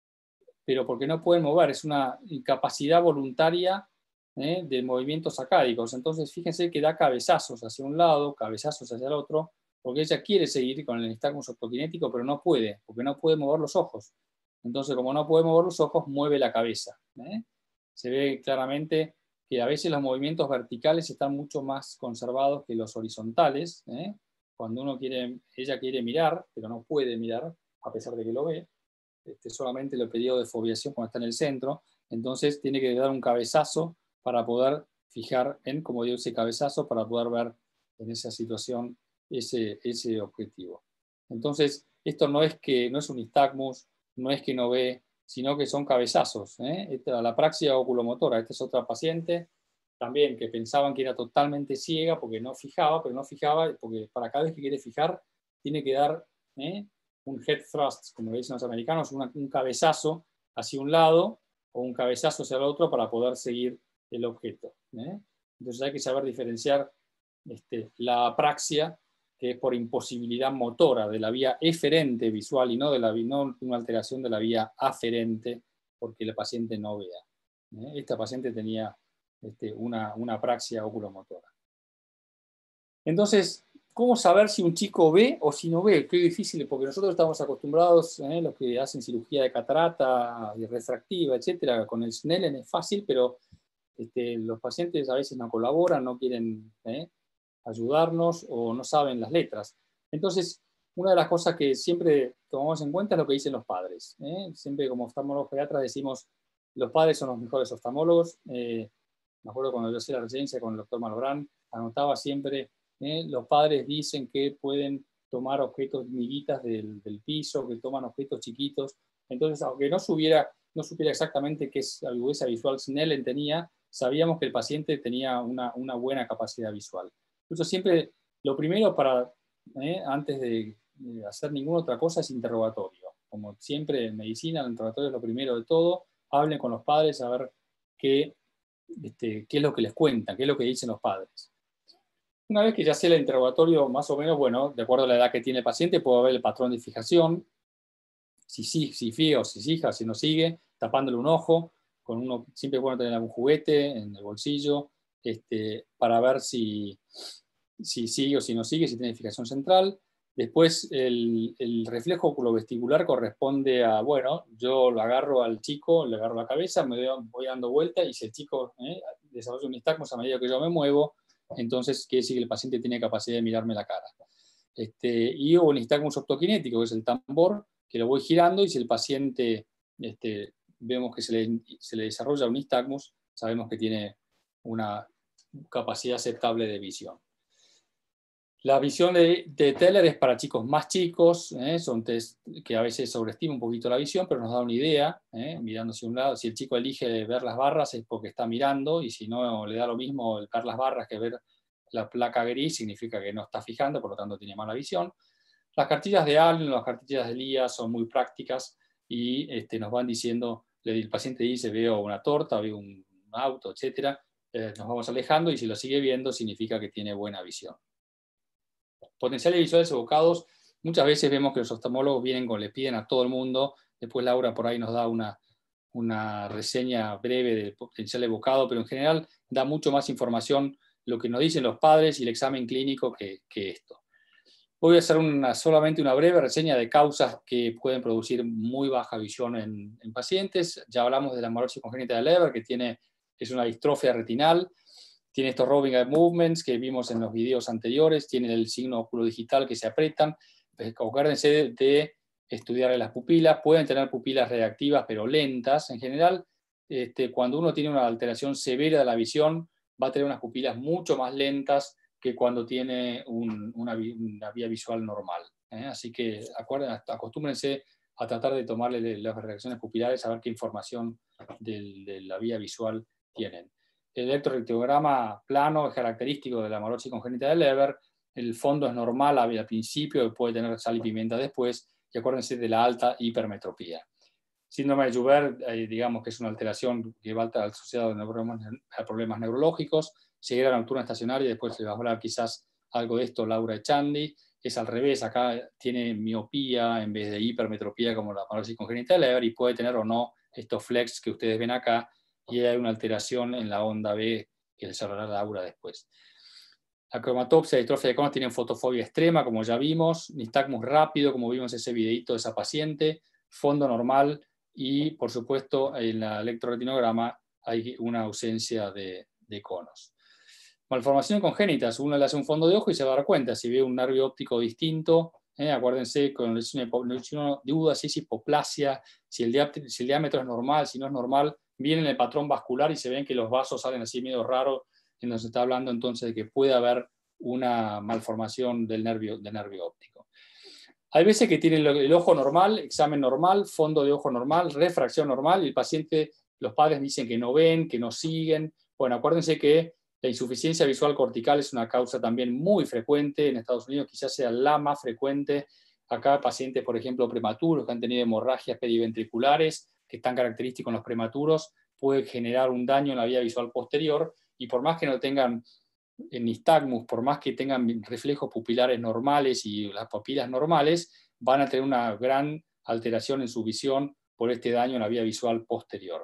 pero porque no pueden mover, es una incapacidad voluntaria ¿eh? de movimientos sacádicos. Entonces fíjense que da cabezazos hacia un lado, cabezazos hacia el otro, porque ella quiere seguir con el nistagmus optokinético, pero no puede, porque no puede mover los ojos. Entonces, como no puede mover los ojos, mueve la cabeza. ¿eh? Se ve claramente que a veces los movimientos verticales están mucho más conservados que los horizontales. ¿eh? Cuando uno quiere, ella quiere mirar, pero no puede mirar, a pesar de que lo ve. Este, solamente el periodo de foveación cuando está en el centro. Entonces, tiene que dar un cabezazo para poder fijar en, como digo, ese cabezazo, para poder ver en esa situación ese, ese objetivo. Entonces, esto no es que no es un nistagmus, no es que no ve, sino que son cabezazos. ¿eh? Esta, la apraxia oculomotora, esta es otra paciente también que pensaban que era totalmente ciega porque no fijaba, pero no fijaba porque para cada vez que quiere fijar tiene que dar ¿eh? un head thrust, como le dicen los americanos, una, un cabezazo hacia un lado o un cabezazo hacia el otro para poder seguir el objeto. ¿eh? Entonces hay que saber diferenciar este, la apraxia, que es por imposibilidad motora de la vía eferente visual y no de la no una alteración de la vía aferente porque el paciente no vea. ¿eh? Esta paciente tenía este, una, una apraxia oculomotora. Entonces, ¿cómo saber si un chico ve o si no ve? Qué difícil, porque nosotros estamos acostumbrados, ¿eh? los que hacen cirugía de catarata, y refractiva, etcétera, con el Snellen es fácil, pero este, los pacientes a veces no colaboran, no quieren ¿eh? ayudarnos o no saben las letras. Entonces, una de las cosas que siempre tomamos en cuenta es lo que dicen los padres. ¿eh? Siempre como oftalmólogos pediatras decimos, los padres son los mejores oftalmólogos. Eh, me acuerdo cuando yo hacía la residencia con el doctor Malbrán, anotaba siempre, ¿eh? los padres dicen que pueden tomar objetos, miguitas del, del piso, que toman objetos chiquitos. Entonces, aunque no supiera, no supiera exactamente qué agudeza visual Snellen tenía, sabíamos que el paciente tenía una, una buena capacidad visual. Entonces siempre, lo primero para, eh, antes de, de hacer ninguna otra cosa, es interrogatorio. Como siempre en medicina, el interrogatorio es lo primero de todo. Hablen con los padres a ver qué, este, qué es lo que les cuentan, qué es lo que dicen los padres. Una vez que ya sé el interrogatorio, más o menos, bueno, de acuerdo a la edad que tiene el paciente, puedo ver el patrón de fijación, si sí, si fija o si fija, si no sigue, tapándole un ojo, con uno, siempre es bueno tener algún juguete en el bolsillo, este, para ver si, si sigue o si no sigue, si tiene fijación central. Después el, el reflejo oculovestibular corresponde a, bueno, yo lo agarro al chico, le agarro la cabeza, me voy, voy dando vuelta y si el chico eh, desarrolla un nistagmus a medida que yo me muevo, entonces quiere decir que el paciente tiene capacidad de mirarme la cara. Este, y o un nistagmus optokinético, que es el tambor, que lo voy girando y si el paciente este, vemos que se le, se le desarrolla un nistagmus, sabemos que tiene una capacidad aceptable de visión. La visión de, de Teller es para chicos más chicos, ¿eh? Son test que a veces sobreestima un poquito la visión, pero nos da una idea, ¿eh? Mirando hacia un lado. Si el chico elige ver las barras es porque está mirando, y si no le da lo mismo el ver las barras que ver la placa gris, significa que no está fijando, por lo tanto tiene mala visión. Las cartillas de Allen, las cartillas de Lía son muy prácticas y este, nos van diciendo, el paciente dice veo una torta, veo un auto, etcétera. Eh, nos vamos alejando y si lo sigue viendo significa que tiene buena visión. Potenciales visuales evocados, muchas veces vemos que los oftalmólogos vienen con, le piden a todo el mundo, después Laura por ahí nos da una, una reseña breve del potencial evocado, pero en general da mucho más información lo que nos dicen los padres y el examen clínico que, que esto. Voy a hacer una, solamente una breve reseña de causas que pueden producir muy baja visión en, en pacientes. Ya hablamos de la amaurosis congénita de Leber, que tiene, es una distrofia retinal. Tiene estos rubbing eye movements que vimos en los videos anteriores, tiene el signo oculodigital que se apretan. Acuérdense de, de estudiar las pupilas, pueden tener pupilas reactivas pero lentas. En general, este, cuando uno tiene una alteración severa de la visión, va a tener unas pupilas mucho más lentas que cuando tiene un, una, una vía visual normal. ¿eh? Así que acuérdense, acostúmbrense a tratar de tomarle las reacciones pupilares, a ver qué información del, de la vía visual tienen. El electroretinograma plano es característico de la amaurosis congénita de Leber. El fondo es normal al principio, puede tener sal y pimienta después, y acuérdense de la alta hipermetropía. Síndrome de Joubert, eh, digamos que es una alteración que va asociada a problemas neurológicos. Ceguera nocturna estacionaria, después les va a hablar quizás algo de esto Laura Echandi. Es al revés, acá tiene miopía en vez de hipermetropía como la amaurosis congénita de Leber, y puede tener o no estos flex que ustedes ven acá, y hay una alteración en la onda B que les hablará Laura después. La cromatopsia y distrofia de conos tienen fotofobia extrema, como ya vimos, nistagmus rápido, como vimos en ese videito de esa paciente, fondo normal y, por supuesto, en el electroretinograma hay una ausencia de, de conos. Malformación congénita, uno le hace un fondo de ojo y se va a dar cuenta, si ve un nervio óptico distinto, eh, acuérdense con lesión de duda si es hipoplasia, si el, si el diámetro es normal, si no es normal, viene en el patrón vascular y se ven que los vasos salen así medio raro, en donde se está hablando entonces de que puede haber una malformación del nervio, del nervio óptico. Hay veces que tiene el ojo normal, examen normal, fondo de ojo normal, refracción normal, y el paciente, los padres dicen que no ven, que no siguen. Bueno, acuérdense que la insuficiencia visual cortical es una causa también muy frecuente en Estados Unidos, quizás sea la más frecuente. Acá pacientes, por ejemplo, prematuros que han tenido hemorragias periventriculares, que están característicos en los prematuros, puede generar un daño en la vía visual posterior, y por más que no tengan nistagmus, por más que tengan reflejos pupilares normales y las pupilas normales, van a tener una gran alteración en su visión por este daño en la vía visual posterior.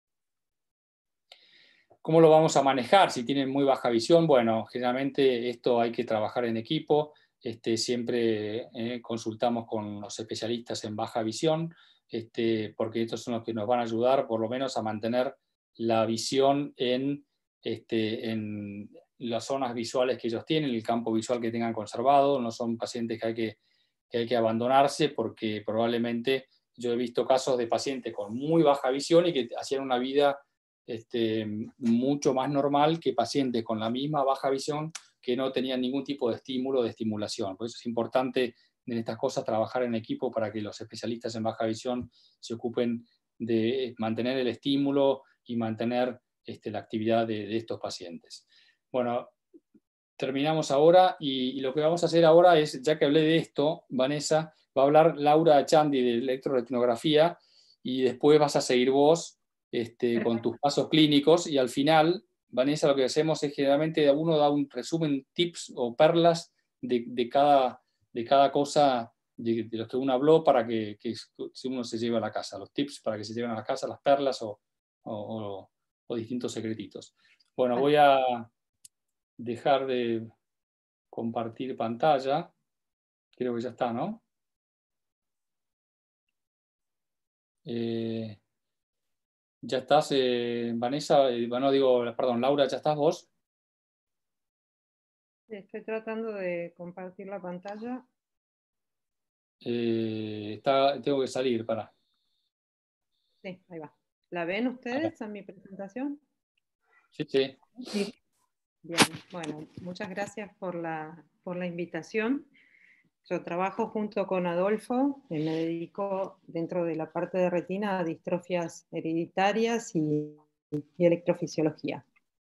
¿Cómo lo vamos a manejar si tienen muy baja visión? Bueno, generalmente esto hay que trabajar en equipo. Este, siempre eh, consultamos con los especialistas en baja visión, este, porque estos son los que nos van a ayudar por lo menos a mantener la visión en, este, en las zonas visuales que ellos tienen, el campo visual que tengan conservado. No son pacientes que hay que, que, hay que abandonarse, porque probablemente yo he visto casos de pacientes con muy baja visión y que hacían una vida Este, mucho más normal que pacientes con la misma baja visión que no tenían ningún tipo de estímulo, de estimulación. Por eso es importante en estas cosas trabajar en equipo para que los especialistas en baja visión se ocupen de mantener el estímulo y mantener este, la actividad de, de estos pacientes. Bueno, terminamos ahora y, y lo que vamos a hacer ahora es, ya que hablé de esto, Vanessa, va a hablar Laura Echandi de electroretinografía y después vas a seguir vos Este, con tus pasos clínicos, y al final, Vanessa, lo que hacemos es generalmente uno da un resumen, tips o perlas de, de, cada, de cada cosa de, de los que uno habló para que, que uno se lleve a la casa, los tips para que se lleven a la casa, las perlas o, o, o, o distintos secretitos. Bueno, voy a dejar de compartir pantalla Creo que ya está, ¿no? Eh, ¿Ya estás, eh, Vanessa? Eh, bueno, digo, perdón, Laura, ¿ya estás vos? Estoy tratando de compartir la pantalla. Eh, está, tengo que salir, para. Sí, ahí va. ¿La ven ustedes en mi presentación? Sí, sí. Sí. Bien, bueno, muchas gracias por la, por la invitación. Yo trabajo junto con Adolfo, y me dedico dentro de la parte de retina a distrofias hereditarias y, y electrofisiología.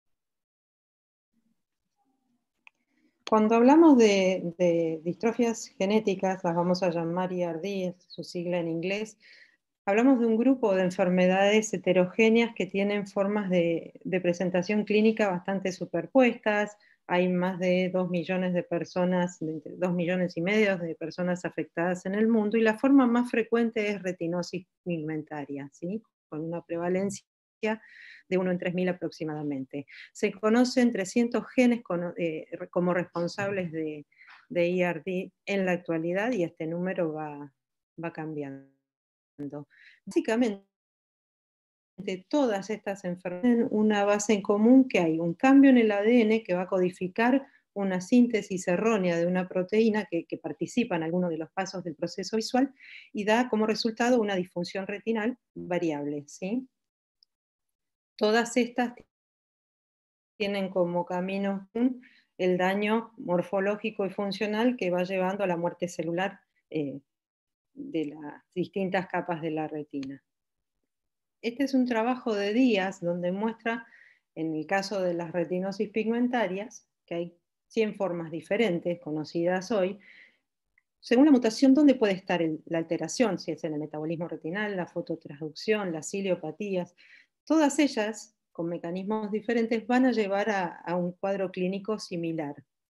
Cuando hablamos de, de distrofias genéticas, las vamos a llamar I R D, es su sigla en inglés, hablamos de un grupo de enfermedades heterogéneas que tienen formas de, de presentación clínica bastante superpuestas. Hay más de dos millones de personas, dos millones y medio de personas afectadas en el mundo, y la forma más frecuente es retinosis pigmentaria, ¿sí? Con una prevalencia de uno en tres mil aproximadamente. Se conocen trescientos genes con, eh, como responsables de, de I R D en la actualidad, y este número va, va cambiando. Básicamente, todas estas enfermedades tienen una base en común, que hay un cambio en el A D N que va a codificar una síntesis errónea de una proteína que, que participa en alguno de los pasos del proceso visual y da como resultado una disfunción retinal variable, ¿sí? Todas estas tienen como camino el daño morfológico y funcional que va llevando a la muerte celular eh, de las distintas capas de la retina. Este es un trabajo de días donde muestra, en el caso de las retinosis pigmentarias, que hay cien formas diferentes conocidas hoy, según la mutación, ¿dónde puede estar el, la alteración? Si es en el metabolismo retinal, la fototransducción, las ciliopatías, todas ellas, con mecanismos diferentes, van a llevar a, a un cuadro clínico similar.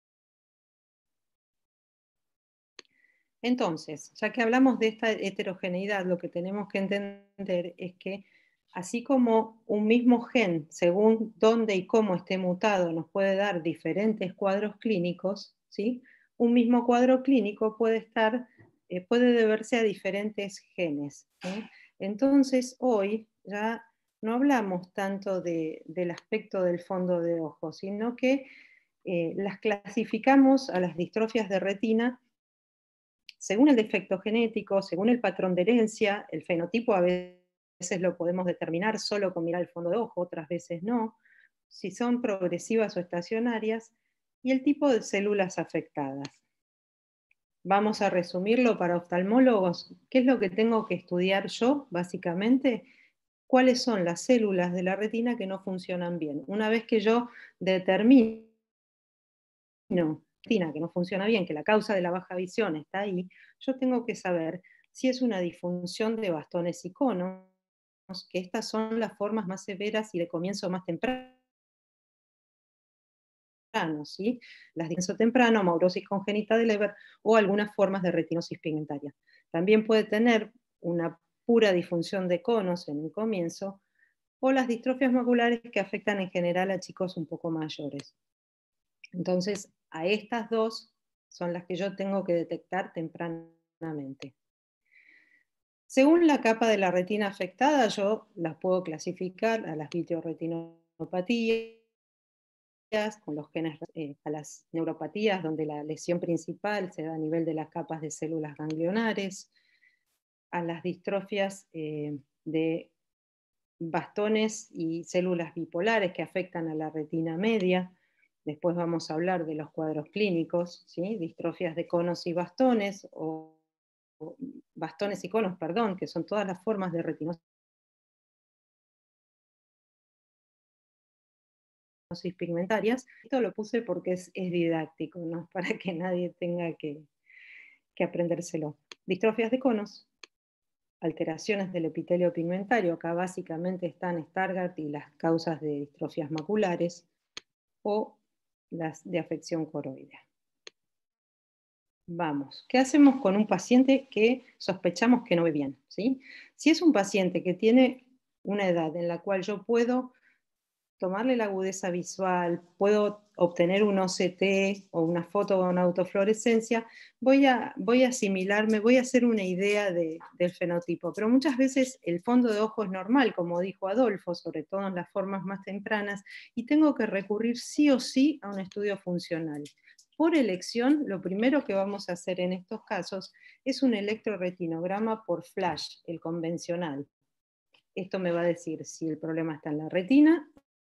Entonces, ya que hablamos de esta heterogeneidad, lo que tenemos que entender es que así como un mismo gen, según dónde y cómo esté mutado, nos puede dar diferentes cuadros clínicos, ¿sí? Un mismo cuadro clínico puede, estar, eh, puede deberse a diferentes genes, ¿sí? Entonces, hoy ya no hablamos tanto de, del aspecto del fondo de ojo, sino que eh, las clasificamos a las distrofias de retina según el defecto genético, según el patrón de herencia. El fenotipo a veces lo podemos determinar solo con mirar el fondo de ojo, otras veces no, si son progresivas o estacionarias, y el tipo de células afectadas. Vamos a resumirlo para oftalmólogos. ¿Qué es lo que tengo que estudiar yo, básicamente? ¿Cuáles son las células de la retina que no funcionan bien? Una vez que yo determino que no funciona bien, que la causa de la baja visión está ahí, yo tengo que saber si es una disfunción de bastones y conos, que estas son las formas más severas y de comienzo más temprano, ¿sí? Las de comienzo temprano, amaurosis congénita de Leber o algunas formas de retinosis pigmentaria. También puede tener una pura disfunción de conos en un comienzo, o las distrofias maculares que afectan en general a chicos un poco mayores. Entonces, a estas dos son las que yo tengo que detectar tempranamente. Según la capa de la retina afectada, yo las puedo clasificar a las vitreoretinopatías, con los genes, eh, a las neuropatías, donde la lesión principal se da a nivel de las capas de células ganglionares, a las distrofias eh, de bastones y células bipolares que afectan a la retina media. Después vamos a hablar de los cuadros clínicos, ¿sí? Distrofias de conos y bastones, o, o bastones y conos, perdón, que son todas las formas de retinosis pigmentarias. Esto lo puse porque es, es didáctico, no para que nadie tenga que, que aprendérselo. Distrofias de conos, alteraciones del epitelio pigmentario, acá básicamente están Stargardt y las causas de distrofias maculares, o las de afección coroidea. Vamos, ¿qué hacemos con un paciente que sospechamos que no ve bien? ¿Sí? Si es un paciente que tiene una edad en la cual yo puedo tomarle la agudeza visual, puedo obtener un O C T o una foto con autofluorescencia, voy a, voy a asimilarme, voy a hacer una idea de, del fenotipo. Pero muchas veces el fondo de ojo es normal, como dijo Adolfo, sobre todo en las formas más tempranas, y tengo que recurrir sí o sí a un estudio funcional. Por elección, lo primero que vamos a hacer en estos casos es un electroretinograma por flash, el convencional. Esto me va a decir si el problema está en la retina,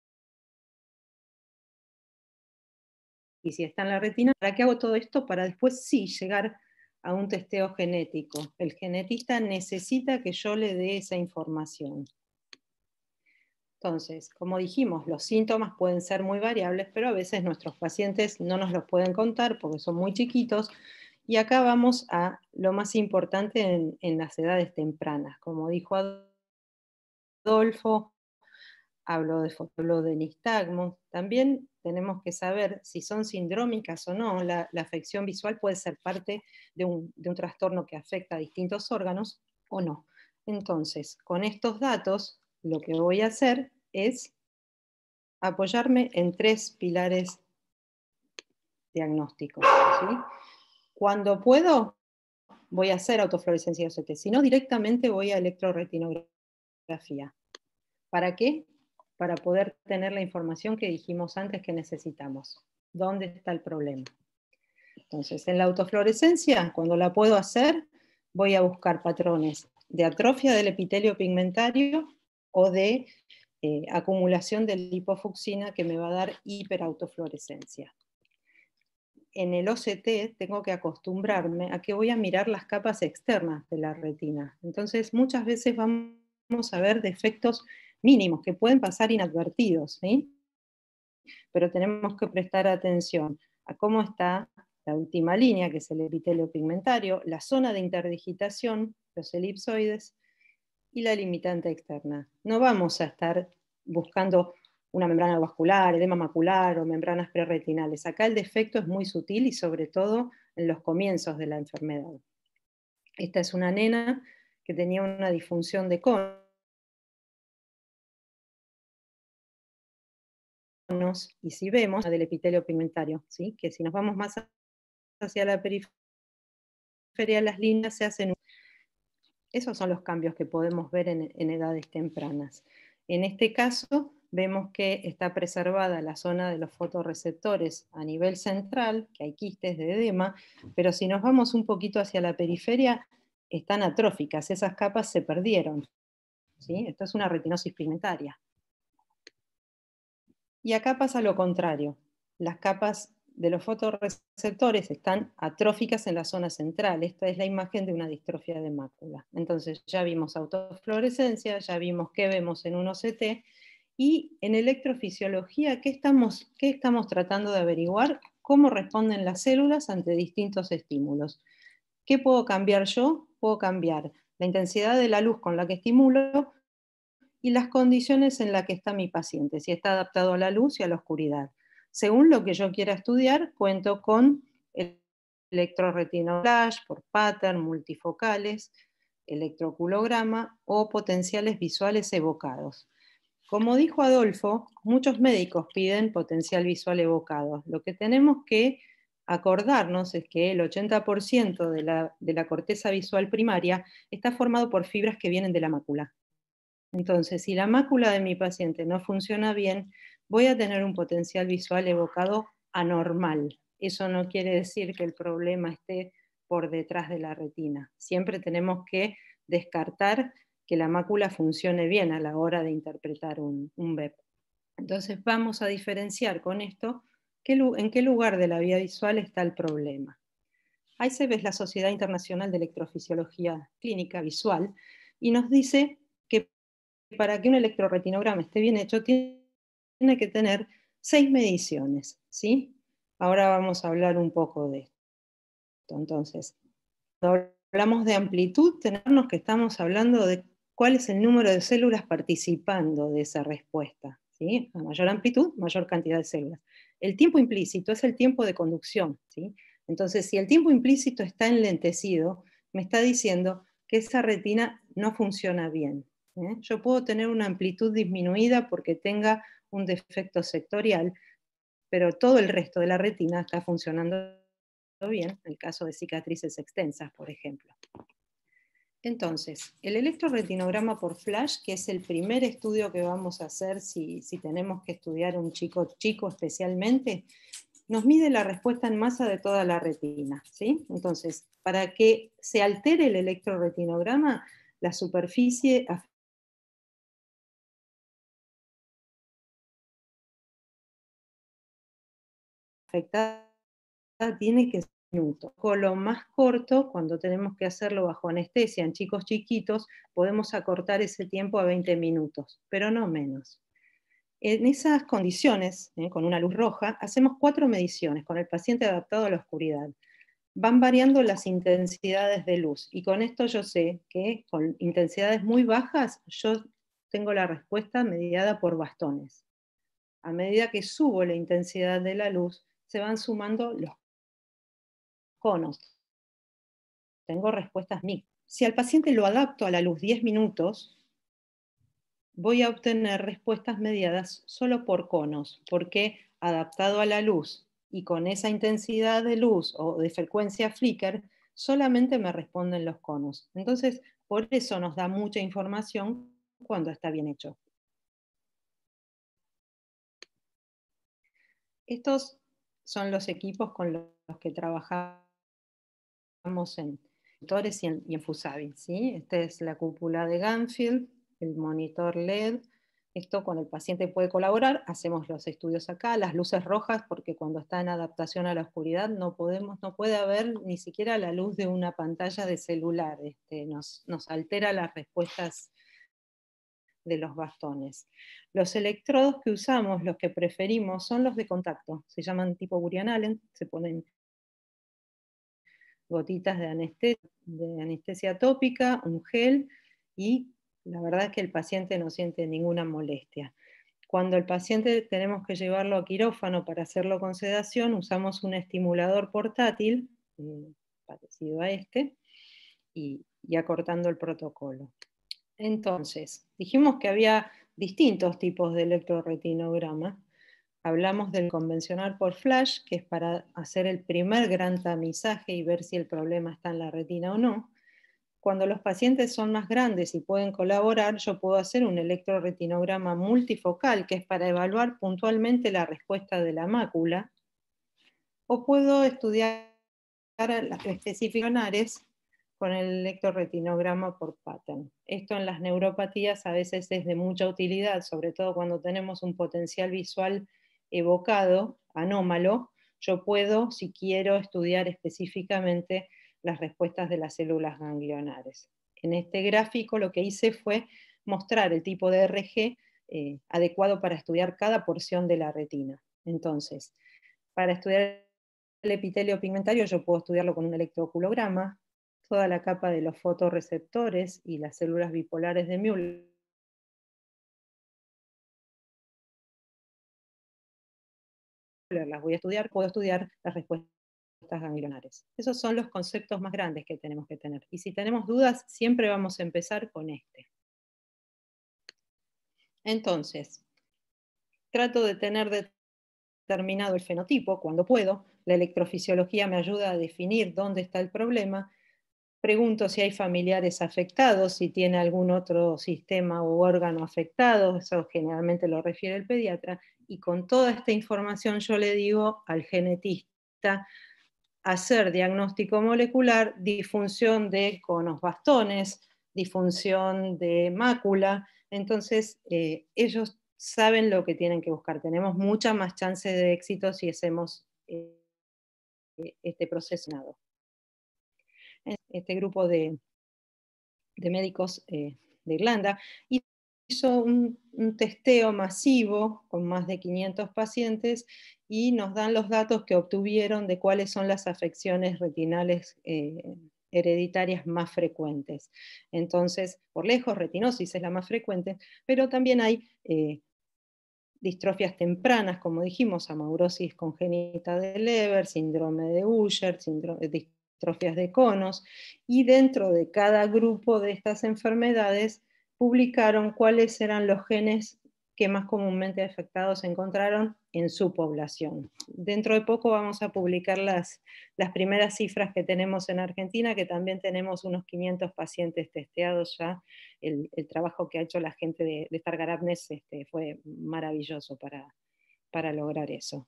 y si está en la retina, ¿para qué hago todo esto? Para después sí llegar a un testeo genético. El genetista necesita que yo le dé esa información. Entonces, como dijimos, los síntomas pueden ser muy variables, pero a veces nuestros pacientes no nos los pueden contar porque son muy chiquitos. Y acá vamos a lo más importante en, en las edades tempranas. Como dijo Adolfo, hablo de, hablo de nistagmos. También tenemos que saber si son sindrómicas o no. La, la afección visual puede ser parte de un, de un trastorno que afecta a distintos órganos o no. Entonces, con estos datos, lo que voy a hacer es apoyarme en tres pilares diagnósticos, ¿sí? Cuando puedo, voy a hacer autofluorescencia O C T. Si no, directamente voy a electroretinografía. ¿Para qué? Para poder tener la información que dijimos antes que necesitamos. ¿Dónde está el problema? Entonces, en la autofluorescencia, cuando la puedo hacer, voy a buscar patrones de atrofia del epitelio pigmentario o de eh, acumulación de lipofucsina que me va a dar hiperautofluorescencia. En el O C T tengo que acostumbrarme a que voy a mirar las capas externas de la retina. Entonces, muchas veces vamos a ver defectos mínimos que pueden pasar inadvertidos, ¿sí? Pero tenemos que prestar atención a cómo está la última línea, que es el epitelio pigmentario, la zona de interdigitación, los elipsoides, y la limitante externa. No vamos a estar buscando una membrana vascular, edema macular o membranas prerretinales. Acá el defecto es muy sutil y sobre todo en los comienzos de la enfermedad. Esta es una nena que tenía una disfunción de conos, y si vemos la del epitelio pigmentario, ¿sí? Que si nos vamos más hacia la periferia, las líneas se hacen. Esos son los cambios que podemos ver en, en edades tempranas. En este caso, vemos que está preservada la zona de los fotorreceptores a nivel central, que hay quistes de edema, pero si nos vamos un poquito hacia la periferia, están atróficas, esas capas se perdieron, ¿sí? Esto es una retinosis pigmentaria. Y acá pasa lo contrario. Las capas de los fotorreceptores están atróficas en la zona central. Esta es la imagen de una distrofia de mácula. Entonces ya vimos autofluorescencia, ya vimos qué vemos en un O C T, y en electrofisiología, ¿qué estamos, qué estamos tratando de averiguar? Cómo responden las células ante distintos estímulos. ¿Qué puedo cambiar yo? Puedo cambiar la intensidad de la luz con la que estimulo y las condiciones en las que está mi paciente, si está adaptado a la luz y a la oscuridad. Según lo que yo quiera estudiar, cuento con el electroretinoflash por pattern, multifocales, electroculograma o potenciales visuales evocados. Como dijo Adolfo, muchos médicos piden potencial visual evocado. Lo que tenemos que acordarnos es que el ochenta por ciento de la, de la corteza visual primaria está formado por fibras que vienen de la mácula. Entonces, si la mácula de mi paciente no funciona bien, voy a tener un potencial visual evocado anormal. Eso no quiere decir que el problema esté por detrás de la retina. Siempre tenemos que descartar que la mácula funcione bien a la hora de interpretar un, un V E P. Entonces vamos a diferenciar con esto qué, en qué lugar de la vía visual está el problema. Ahí se ve la Sociedad Internacional de Electrofisiología Clínica Visual y nos dice que para que un electroretinograma esté bien hecho tiene que tener seis mediciones, ¿sí? Ahora vamos a hablar un poco de esto. Entonces, cuando hablamos de amplitud, tenemos que estamos hablando de cuál es el número de células participando de esa respuesta, ¿sí? A mayor amplitud, mayor cantidad de células. El tiempo implícito es el tiempo de conducción, ¿sí? Entonces, si el tiempo implícito está enlentecido, me está diciendo que esa retina no funciona bien. ¿eh? Yo puedo tener una amplitud disminuida porque tenga un defecto sectorial, pero todo el resto de la retina está funcionando bien, en el caso de cicatrices extensas, por ejemplo. Entonces, el electroretinograma por flash, que es el primer estudio que vamos a hacer si, si tenemos que estudiar un chico chico especialmente, nos mide la respuesta en masa de toda la retina, ¿sí? Entonces, para que se altere el electroretinograma, la superficie afectada tiene que ser minuto. Con lo más corto, cuando tenemos que hacerlo bajo anestesia en chicos chiquitos, podemos acortar ese tiempo a veinte minutos, pero no menos. En esas condiciones, ¿eh? con una luz roja, hacemos cuatro mediciones con el paciente adaptado a la oscuridad. Van variando las intensidades de luz, y con esto yo sé que con intensidades muy bajas, yo tengo la respuesta mediada por bastones. A medida que subo la intensidad de la luz, se van sumando los conos. Tengo respuestas mixtas. Si al paciente lo adapto a la luz diez minutos, voy a obtener respuestas mediadas solo por conos, porque adaptado a la luz y con esa intensidad de luz o de frecuencia flicker, solamente me responden los conos. Entonces, por eso nos da mucha información cuando está bien hecho. Estos son los equipos con los que trabajamos en monitores y en, y en Fusavi, ¿sí? Esta es la cúpula de Ganfield, el monitor L E D. Esto cuando el paciente puede colaborar, hacemos los estudios acá, las luces rojas, porque cuando está en adaptación a la oscuridad no, podemos, no puede haber ni siquiera la luz de una pantalla de celular, este, nos, nos altera las respuestas de los bastones. Los electrodos que usamos, los que preferimos, son los de contacto, se llaman tipo Burian-Allen, se ponen gotitas de anestesia, de anestesia tópica, un gel, y la verdad es que el paciente no siente ninguna molestia. Cuando el paciente tenemos que llevarlo a quirófano para hacerlo con sedación, usamos un estimulador portátil, eh, parecido a este, y, y acortando el protocolo. Entonces, dijimos que había distintos tipos de electroretinograma. Hablamos del convencional por flash, que es para hacer el primer gran tamizaje y ver si el problema está en la retina o no. Cuando los pacientes son más grandes y pueden colaborar, yo puedo hacer un electroretinograma multifocal, que es para evaluar puntualmente la respuesta de la mácula, o puedo estudiar las especificaciones con el electroretinograma por pattern. Esto en las neuropatías a veces es de mucha utilidad, sobre todo cuando tenemos un potencial visual evocado, anómalo. Yo puedo, si quiero, estudiar específicamente las respuestas de las células ganglionares. En este gráfico lo que hice fue mostrar el tipo de R G eh, adecuado para estudiar cada porción de la retina. Entonces, para estudiar el epitelio pigmentario yo puedo estudiarlo con un electrooculograma, toda la capa de los fotorreceptores y las células bipolares de Müller, las voy a estudiar, puedo estudiar las respuestas ganglionares. Esos son los conceptos más grandes que tenemos que tener. Y si tenemos dudas, siempre vamos a empezar con este. Entonces, trato de tener determinado el fenotipo cuando puedo. La electrofisiología me ayuda a definir dónde está el problema. Pregunto si hay familiares afectados, si tiene algún otro sistema u órgano afectado, eso generalmente lo refiere el pediatra, y con toda esta información yo le digo al genetista hacer diagnóstico molecular, disfunción de conos bastones, disfunción de mácula, entonces eh, ellos saben lo que tienen que buscar. Tenemos mucha más chance de éxito si hacemos eh, este proceso. Este grupo de, de médicos eh, de Irlanda hizo un, un testeo masivo con más de quinientos pacientes y nos dan los datos que obtuvieron de cuáles son las afecciones retinales eh, hereditarias más frecuentes. Entonces, por lejos, retinosis es la más frecuente, pero también hay eh, distrofias tempranas, como dijimos, amaurosis congénita de Leber, síndrome de Usher, síndrome de distrofias de conos, y dentro de cada grupo de estas enfermedades publicaron cuáles eran los genes que más comúnmente afectados se encontraron en su población. Dentro de poco vamos a publicar las, las primeras cifras que tenemos en Argentina, que también tenemos unos quinientos pacientes testeados ya. El, el trabajo que ha hecho la gente de, de Stargarabnes este, fue maravilloso para, para lograr eso.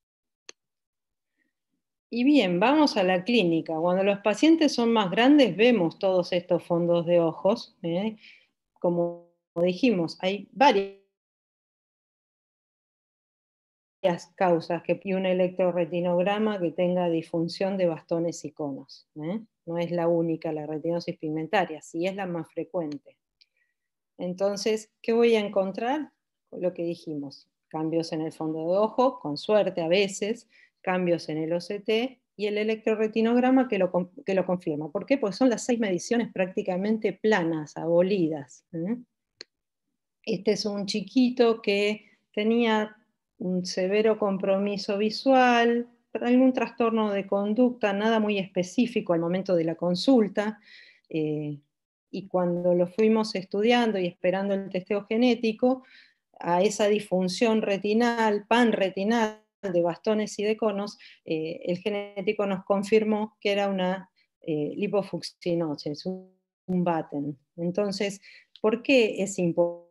Y bien, vamos a la clínica. Cuando los pacientes son más grandes vemos todos estos fondos de ojos. ¿eh? Como dijimos, hay varias causas que y un electroretinograma que tenga disfunción de bastones y conos. ¿eh? No es la única, la retinosis pigmentaria, sí es la más frecuente. Entonces, ¿qué voy a encontrar? Lo que dijimos, cambios en el fondo de ojo, con suerte a veces, cambios en el O C T y el electroretinograma que lo, que lo confirma. ¿Por qué? Porque son las seis mediciones prácticamente planas, abolidas. ¿eh? Este es un chiquito que tenía un severo compromiso visual, algún trastorno de conducta, nada muy específico al momento de la consulta, eh, y cuando lo fuimos estudiando y esperando el testeo genético, a esa disfunción retinal, panretinal de bastones y de conos, eh, el genético nos confirmó que era una eh, lipofucinosis, un, un Batten. Entonces, ¿por qué es importante?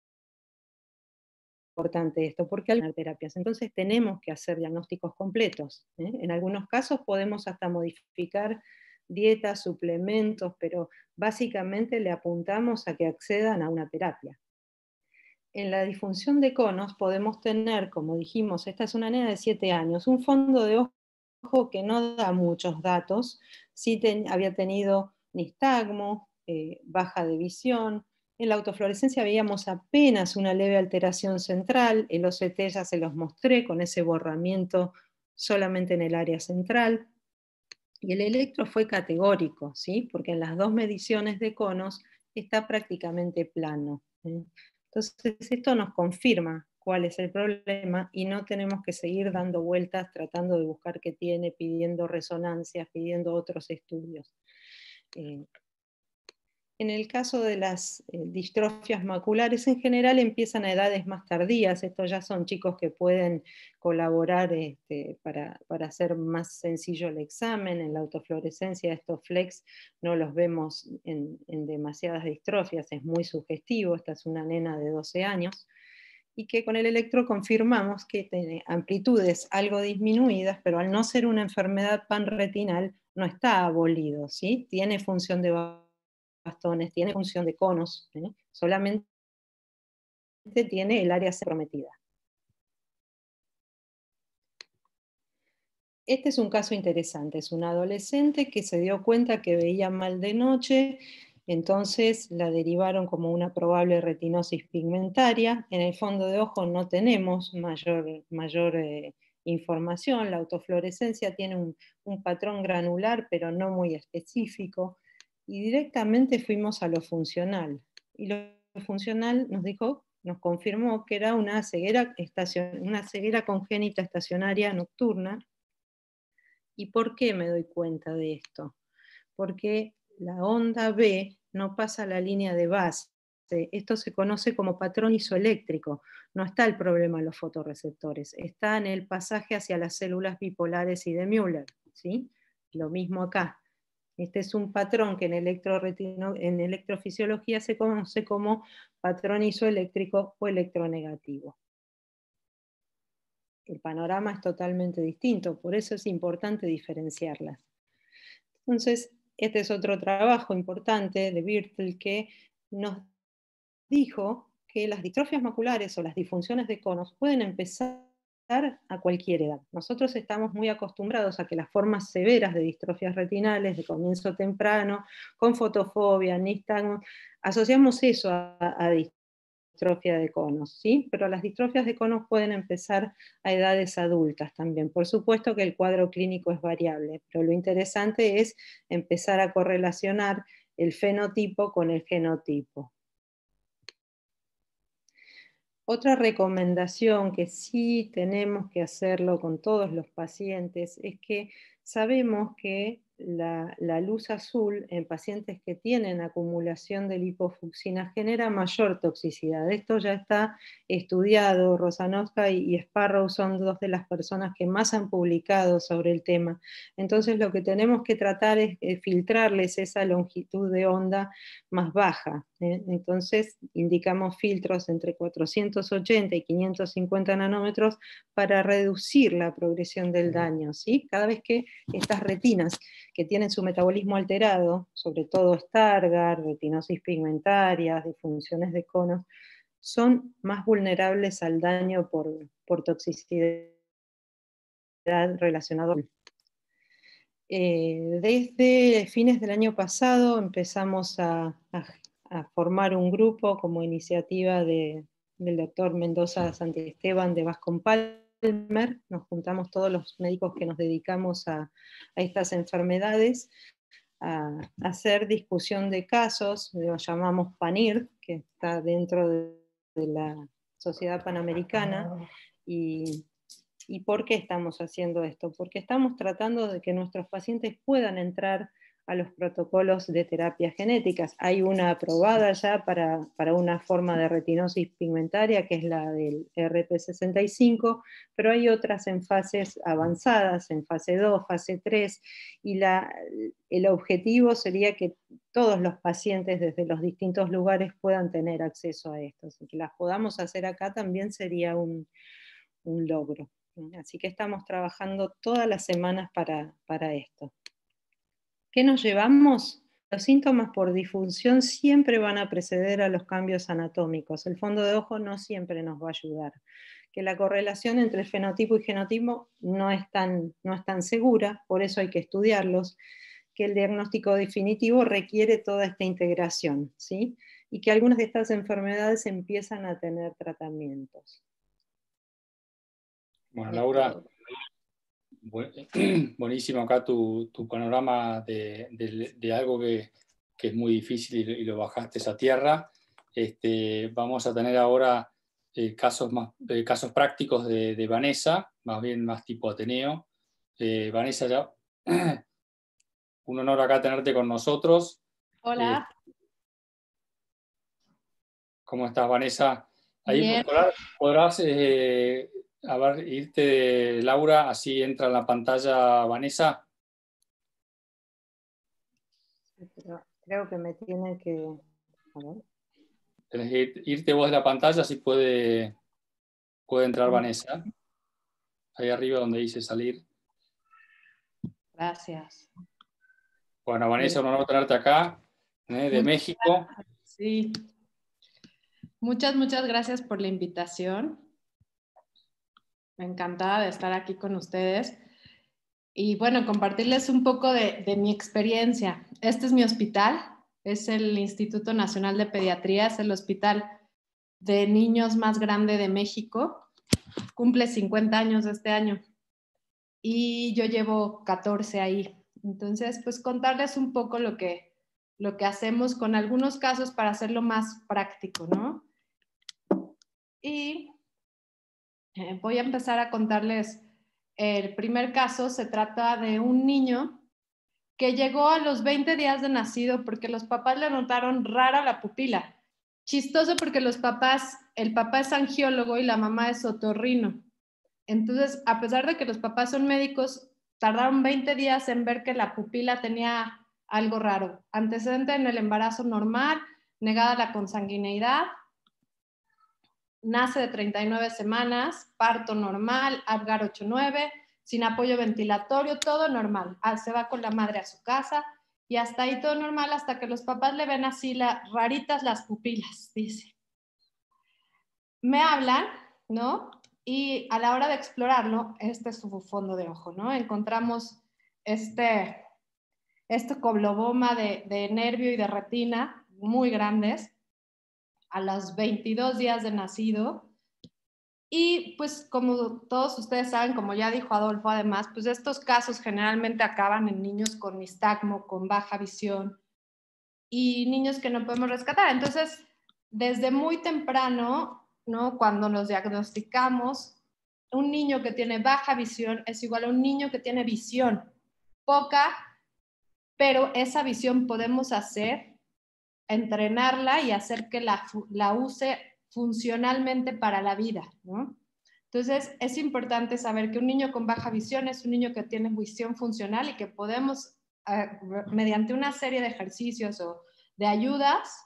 importante esto, porque hay terapias, entonces tenemos que hacer diagnósticos completos. ¿eh? En algunos casos podemos hasta modificar dietas, suplementos, pero básicamente le apuntamos a que accedan a una terapia. En la disfunción de conos podemos tener, como dijimos, esta es una nena de siete años, un fondo de ojo que no da muchos datos, sí ten, había tenido nistagmo, eh, baja de visión. En la autofluorescencia veíamos apenas una leve alteración central, el O C T ya se los mostré con ese borramiento solamente en el área central, y el electro fue categórico, ¿sí? Porque en las dos mediciones de conos está prácticamente plano. ¿eh? Entonces esto nos confirma cuál es el problema y no tenemos que seguir dando vueltas tratando de buscar qué tiene, pidiendo resonancias, pidiendo otros estudios. Eh, En el caso de las eh, distrofias maculares en general empiezan a edades más tardías, estos ya son chicos que pueden colaborar este, para, para hacer más sencillo el examen. En la autofluorescencia estos flex no los vemos en, en demasiadas distrofias, es muy sugestivo, esta es una nena de doce años, y que con el electro confirmamos que tiene amplitudes algo disminuidas, pero al no ser una enfermedad panretinal no está abolido, ¿sí? Tiene función de bastones, tiene función de conos, ¿eh? solamente tiene el área comprometida. Este es un caso interesante, es una adolescente que se dio cuenta que veía mal de noche, entonces la derivaron como una probable retinosis pigmentaria. En el fondo de ojo no tenemos mayor, mayor eh, información, la autofluorescencia tiene un, un patrón granular pero no muy específico, y directamente fuimos a lo funcional. Y lo funcional nos dijo, nos confirmó que era una ceguera, estacion, una ceguera congénita estacionaria nocturna. ¿Y por qué me doy cuenta de esto? Porque la onda B no pasa la línea de base. Esto se conoce como patrón isoeléctrico. No está el problema en los fotorreceptores, está en el pasaje hacia las células bipolares y de Müller. ¿sí? Lo mismo acá. Este es un patrón que en, en electrofisiología se conoce como patrón isoeléctrico o electronegativo. El panorama es totalmente distinto, por eso es importante diferenciarlas. Entonces, este es otro trabajo importante de Birtel que nos dijo que las distrofias maculares o las disfunciones de conos pueden empezar a cualquier edad. Nosotros estamos muy acostumbrados a que las formas severas de distrofias retinales de comienzo temprano, con fotofobia, nistagmo, asociamos eso a, a distrofia de conos, ¿sí? Pero las distrofias de conos pueden empezar a edades adultas también. Por supuesto que el cuadro clínico es variable, pero lo interesante es empezar a correlacionar el fenotipo con el genotipo. Otra recomendación que sí tenemos que hacerlo con todos los pacientes es que sabemos que la, la luz azul en pacientes que tienen acumulación de lipofucsina genera mayor toxicidad. Esto ya está estudiado, Rosanowska y, y Sparrow son dos de las personas que más han publicado sobre el tema. Entonces lo que tenemos que tratar es eh, filtrarles esa longitud de onda más baja. ¿eh? Entonces indicamos filtros entre cuatrocientos ochenta y quinientos cincuenta nanómetros para reducir la progresión del daño, ¿sí? Cada vez que estas retinas que tienen su metabolismo alterado, sobre todo Stargardt, retinosis pigmentaria, disfunciones de conos, son más vulnerables al daño por, por toxicidad relacionado. Eh, desde fines del año pasado empezamos a, a, a formar un grupo como iniciativa de, del doctor Mendoza Santiesteban de Bascom Palmer. Nos juntamos todos los médicos que nos dedicamos a, a estas enfermedades a, a hacer discusión de casos, lo llamamos PANIR, que está dentro de, de la Sociedad Panamericana. Y, ¿Y por qué estamos haciendo esto? Porque estamos tratando de que nuestros pacientes puedan entrar a los protocolos de terapias genéticas. Hay una aprobada ya para, para una forma de retinosis pigmentaria, que es la del R P sesenta y cinco, pero hay otras en fases avanzadas, en fase dos, fase tres, y la, el objetivo sería que todos los pacientes desde los distintos lugares puedan tener acceso a esto. Y que las podamos hacer acá también sería un, un logro. Así que estamos trabajando todas las semanas para, para esto. ¿Qué nos llevamos? Los síntomas por disfunción siempre van a preceder a los cambios anatómicos. El fondo de ojo no siempre nos va a ayudar. Que la correlación entre fenotipo y genotipo no es tan, no es tan segura, por eso hay que estudiarlos. Que el diagnóstico definitivo requiere toda esta integración, ¿sí? Y que algunas de estas enfermedades empiezan a tener tratamientos. Bueno, Laura, buenísimo acá tu, tu panorama de, de, de algo que, que es muy difícil y, y lo bajaste a tierra. Este, vamos a tener ahora eh, casos, más, eh, casos prácticos de, de Vanessa, más bien más tipo Ateneo. Eh, Vanessa, ya, un honor acá tenerte con nosotros. Hola. Eh, ¿Cómo estás, Vanessa? Ahí Bien. podrás, podrás eh, a ver, irte, Laura, así entra en la pantalla Vanessa. Pero creo que me tiene que... A ver. Tenés que irte vos de la pantalla, así puede, puede entrar Vanessa. Ahí arriba donde dice salir. Gracias. Bueno, Vanessa, un honor tenerte acá, ¿eh? de México. Sí. Muchas, muchas gracias por la invitación. Encantada de estar aquí con ustedes. Y bueno, compartirles un poco de, de mi experiencia. Este es mi hospital, es el Instituto Nacional de Pediatría, es el hospital de niños más grande de México. Cumple cincuenta años este año y yo llevo catorce ahí. Entonces, pues contarles un poco lo que, lo que hacemos con algunos casos para hacerlo más práctico, ¿no? Y eh, voy a empezar a contarles el primer caso. Se trata de un niño que llegó a los veinte días de nacido porque los papás le notaron rara la pupila. Chistoso porque los papás, el papá es angiólogo y la mamá es otorrino. Entonces, a pesar de que los papás son médicos, tardaron veinte días en ver que la pupila tenía algo raro. Antecedente en el embarazo normal, negada la consanguineidad, nace de treinta y nueve semanas, parto normal, Apgar ocho nueve, sin apoyo ventilatorio, todo normal. Se va con la madre a su casa y hasta ahí todo normal hasta que los papás le ven así la, raritas las pupilas, dice. Me hablan, ¿no? Y a la hora de explorarlo, este es su fondo de ojo, ¿no? Encontramos este, este cobloboma de, de nervio y de retina muy grandes a los veintidós días de nacido. Y pues como todos ustedes saben, como ya dijo Adolfo además, pues estos casos generalmente acaban en niños con nistagmo, con baja visión y niños que no podemos rescatar. Entonces, desde muy temprano, ¿no? Cuando nos diagnosticamos, un niño que tiene baja visión es igual a un niño que tiene visión poca pero esa visión podemos hacer, entrenarla y hacer que la, la use funcionalmente para la vida, ¿no? Entonces, es importante saber que un niño con baja visión es un niño que tiene visión funcional y que podemos, eh, mediante una serie de ejercicios o de ayudas,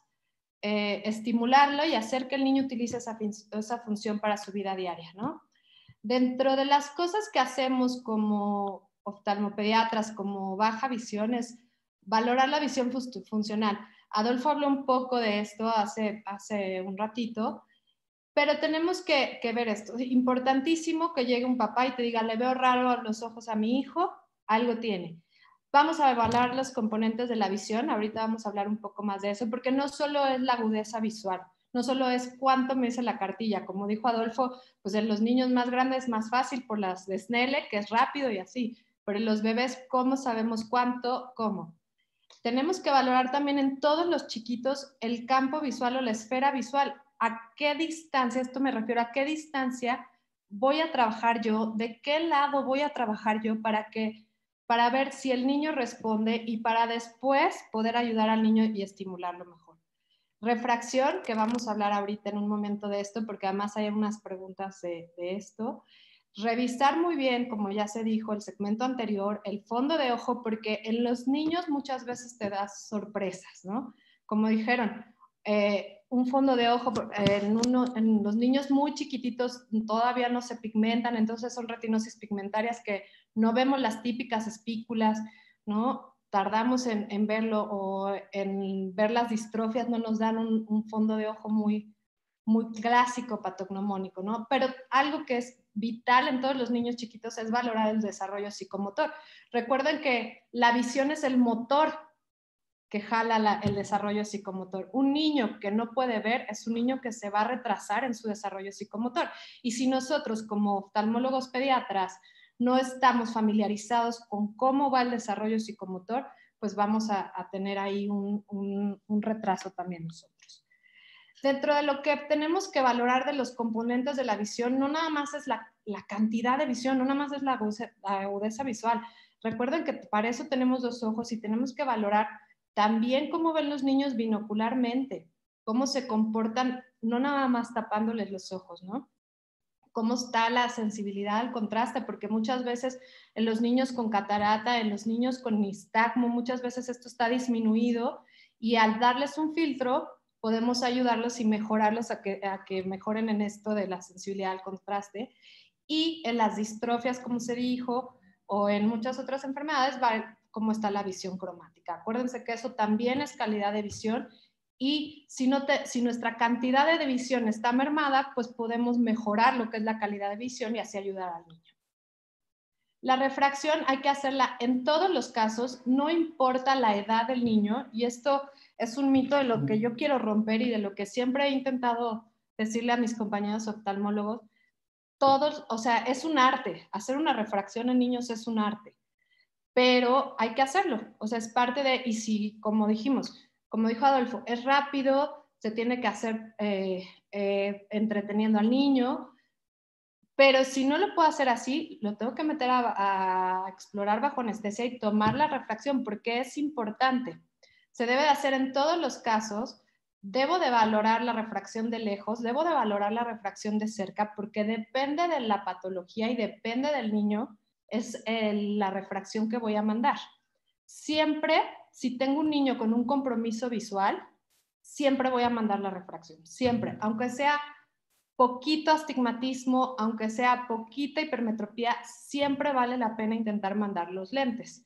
eh, estimularlo y hacer que el niño utilice esa, esa función para su vida diaria, ¿no? Dentro de las cosas que hacemos como oftalmopediatras, como baja visión, es valorar la visión funcional. Adolfo habló un poco de esto hace, hace un ratito, pero tenemos que, que ver esto. Es importantísimo que llegue un papá y te diga, le veo raro los ojos a mi hijo, algo tiene. Vamos a evaluar los componentes de la visión, ahorita vamos a hablar un poco más de eso, porque no solo es la agudeza visual, no solo es cuánto me dice la cartilla, como dijo Adolfo, pues en los niños más grandes es más fácil por las de Snelle, que es rápido y así, pero en los bebés, ¿cómo sabemos cuánto? ¿Cómo? Tenemos que valorar también en todos los chiquitos el campo visual o la esfera visual. ¿A qué distancia, esto me refiero, a qué distancia voy a trabajar yo? ¿De qué lado voy a trabajar yo para que, para ver si el niño responde y para después poder ayudar al niño y estimularlo mejor? Refracción, que vamos a hablar ahorita en un momento de esto, porque además hay unas preguntas de, de esto. Revisar muy bien, como ya se dijo, el segmento anterior, el fondo de ojo, porque en los niños muchas veces te das sorpresas, ¿no? Como dijeron, eh, un fondo de ojo en, uno, en los niños muy chiquititos todavía no se pigmentan, entonces son retinosis pigmentarias que no vemos las típicas espículas, ¿no? Tardamos en, en verlo, o en ver las distrofias no nos dan un, un fondo de ojo muy, muy clásico patognomónico, ¿no? Pero algo que es vital en todos los niños chiquitos es valorar el desarrollo psicomotor. Recuerden que la visión es el motor que jala la, el desarrollo psicomotor. Un niño que no puede ver es un niño que se va a retrasar en su desarrollo psicomotor. Y si nosotros como oftalmólogos pediatras no estamos familiarizados con cómo va el desarrollo psicomotor, pues vamos a, a tener ahí un, un, un retraso también nosotros. Dentro de lo que tenemos que valorar de los componentes de la visión, no nada más es la, la cantidad de visión, no nada más es la agudeza, la agudeza visual. Recuerden que para eso tenemos dos ojos y tenemos que valorar también cómo ven los niños binocularmente, cómo se comportan, no nada más tapándoles los ojos, ¿no? Cómo está la sensibilidad al contraste, porque muchas veces en los niños con catarata, en los niños con nistagmo, muchas veces esto está disminuido y al darles un filtro podemos ayudarlos y mejorarlos a que, a que mejoren en esto de la sensibilidad al contraste. Y en las distrofias, como se dijo, o en muchas otras enfermedades, va cómo está la visión cromática. Acuérdense que eso también es calidad de visión. Y si, no te, si nuestra cantidad de visión está mermada, pues podemos mejorar lo que es la calidad de visión y así ayudar al niño. La refracción hay que hacerla en todos los casos, no importa la edad del niño, y esto es un mito de lo que yo quiero romper y de lo que siempre he intentado decirle a mis compañeros oftalmólogos. Todos, o sea, es un arte, hacer una refracción en niños es un arte, pero hay que hacerlo, o sea, es parte de, y si, como dijimos, como dijo Adolfo, es rápido, se tiene que hacer eh, eh, entreteniendo al niño, pero si no lo puedo hacer así, lo tengo que meter a, a explorar bajo anestesia y tomar la refracción, porque es importante. Se debe de hacer en todos los casos. Debo de valorar la refracción de lejos, debo de valorar la refracción de cerca, porque depende de la patología y depende del niño, es el, la refracción que voy a mandar. Siempre, si tengo un niño con un compromiso visual, siempre voy a mandar la refracción, siempre, aunque sea poquito astigmatismo, aunque sea poquita hipermetropía, siempre vale la pena intentar mandar los lentes.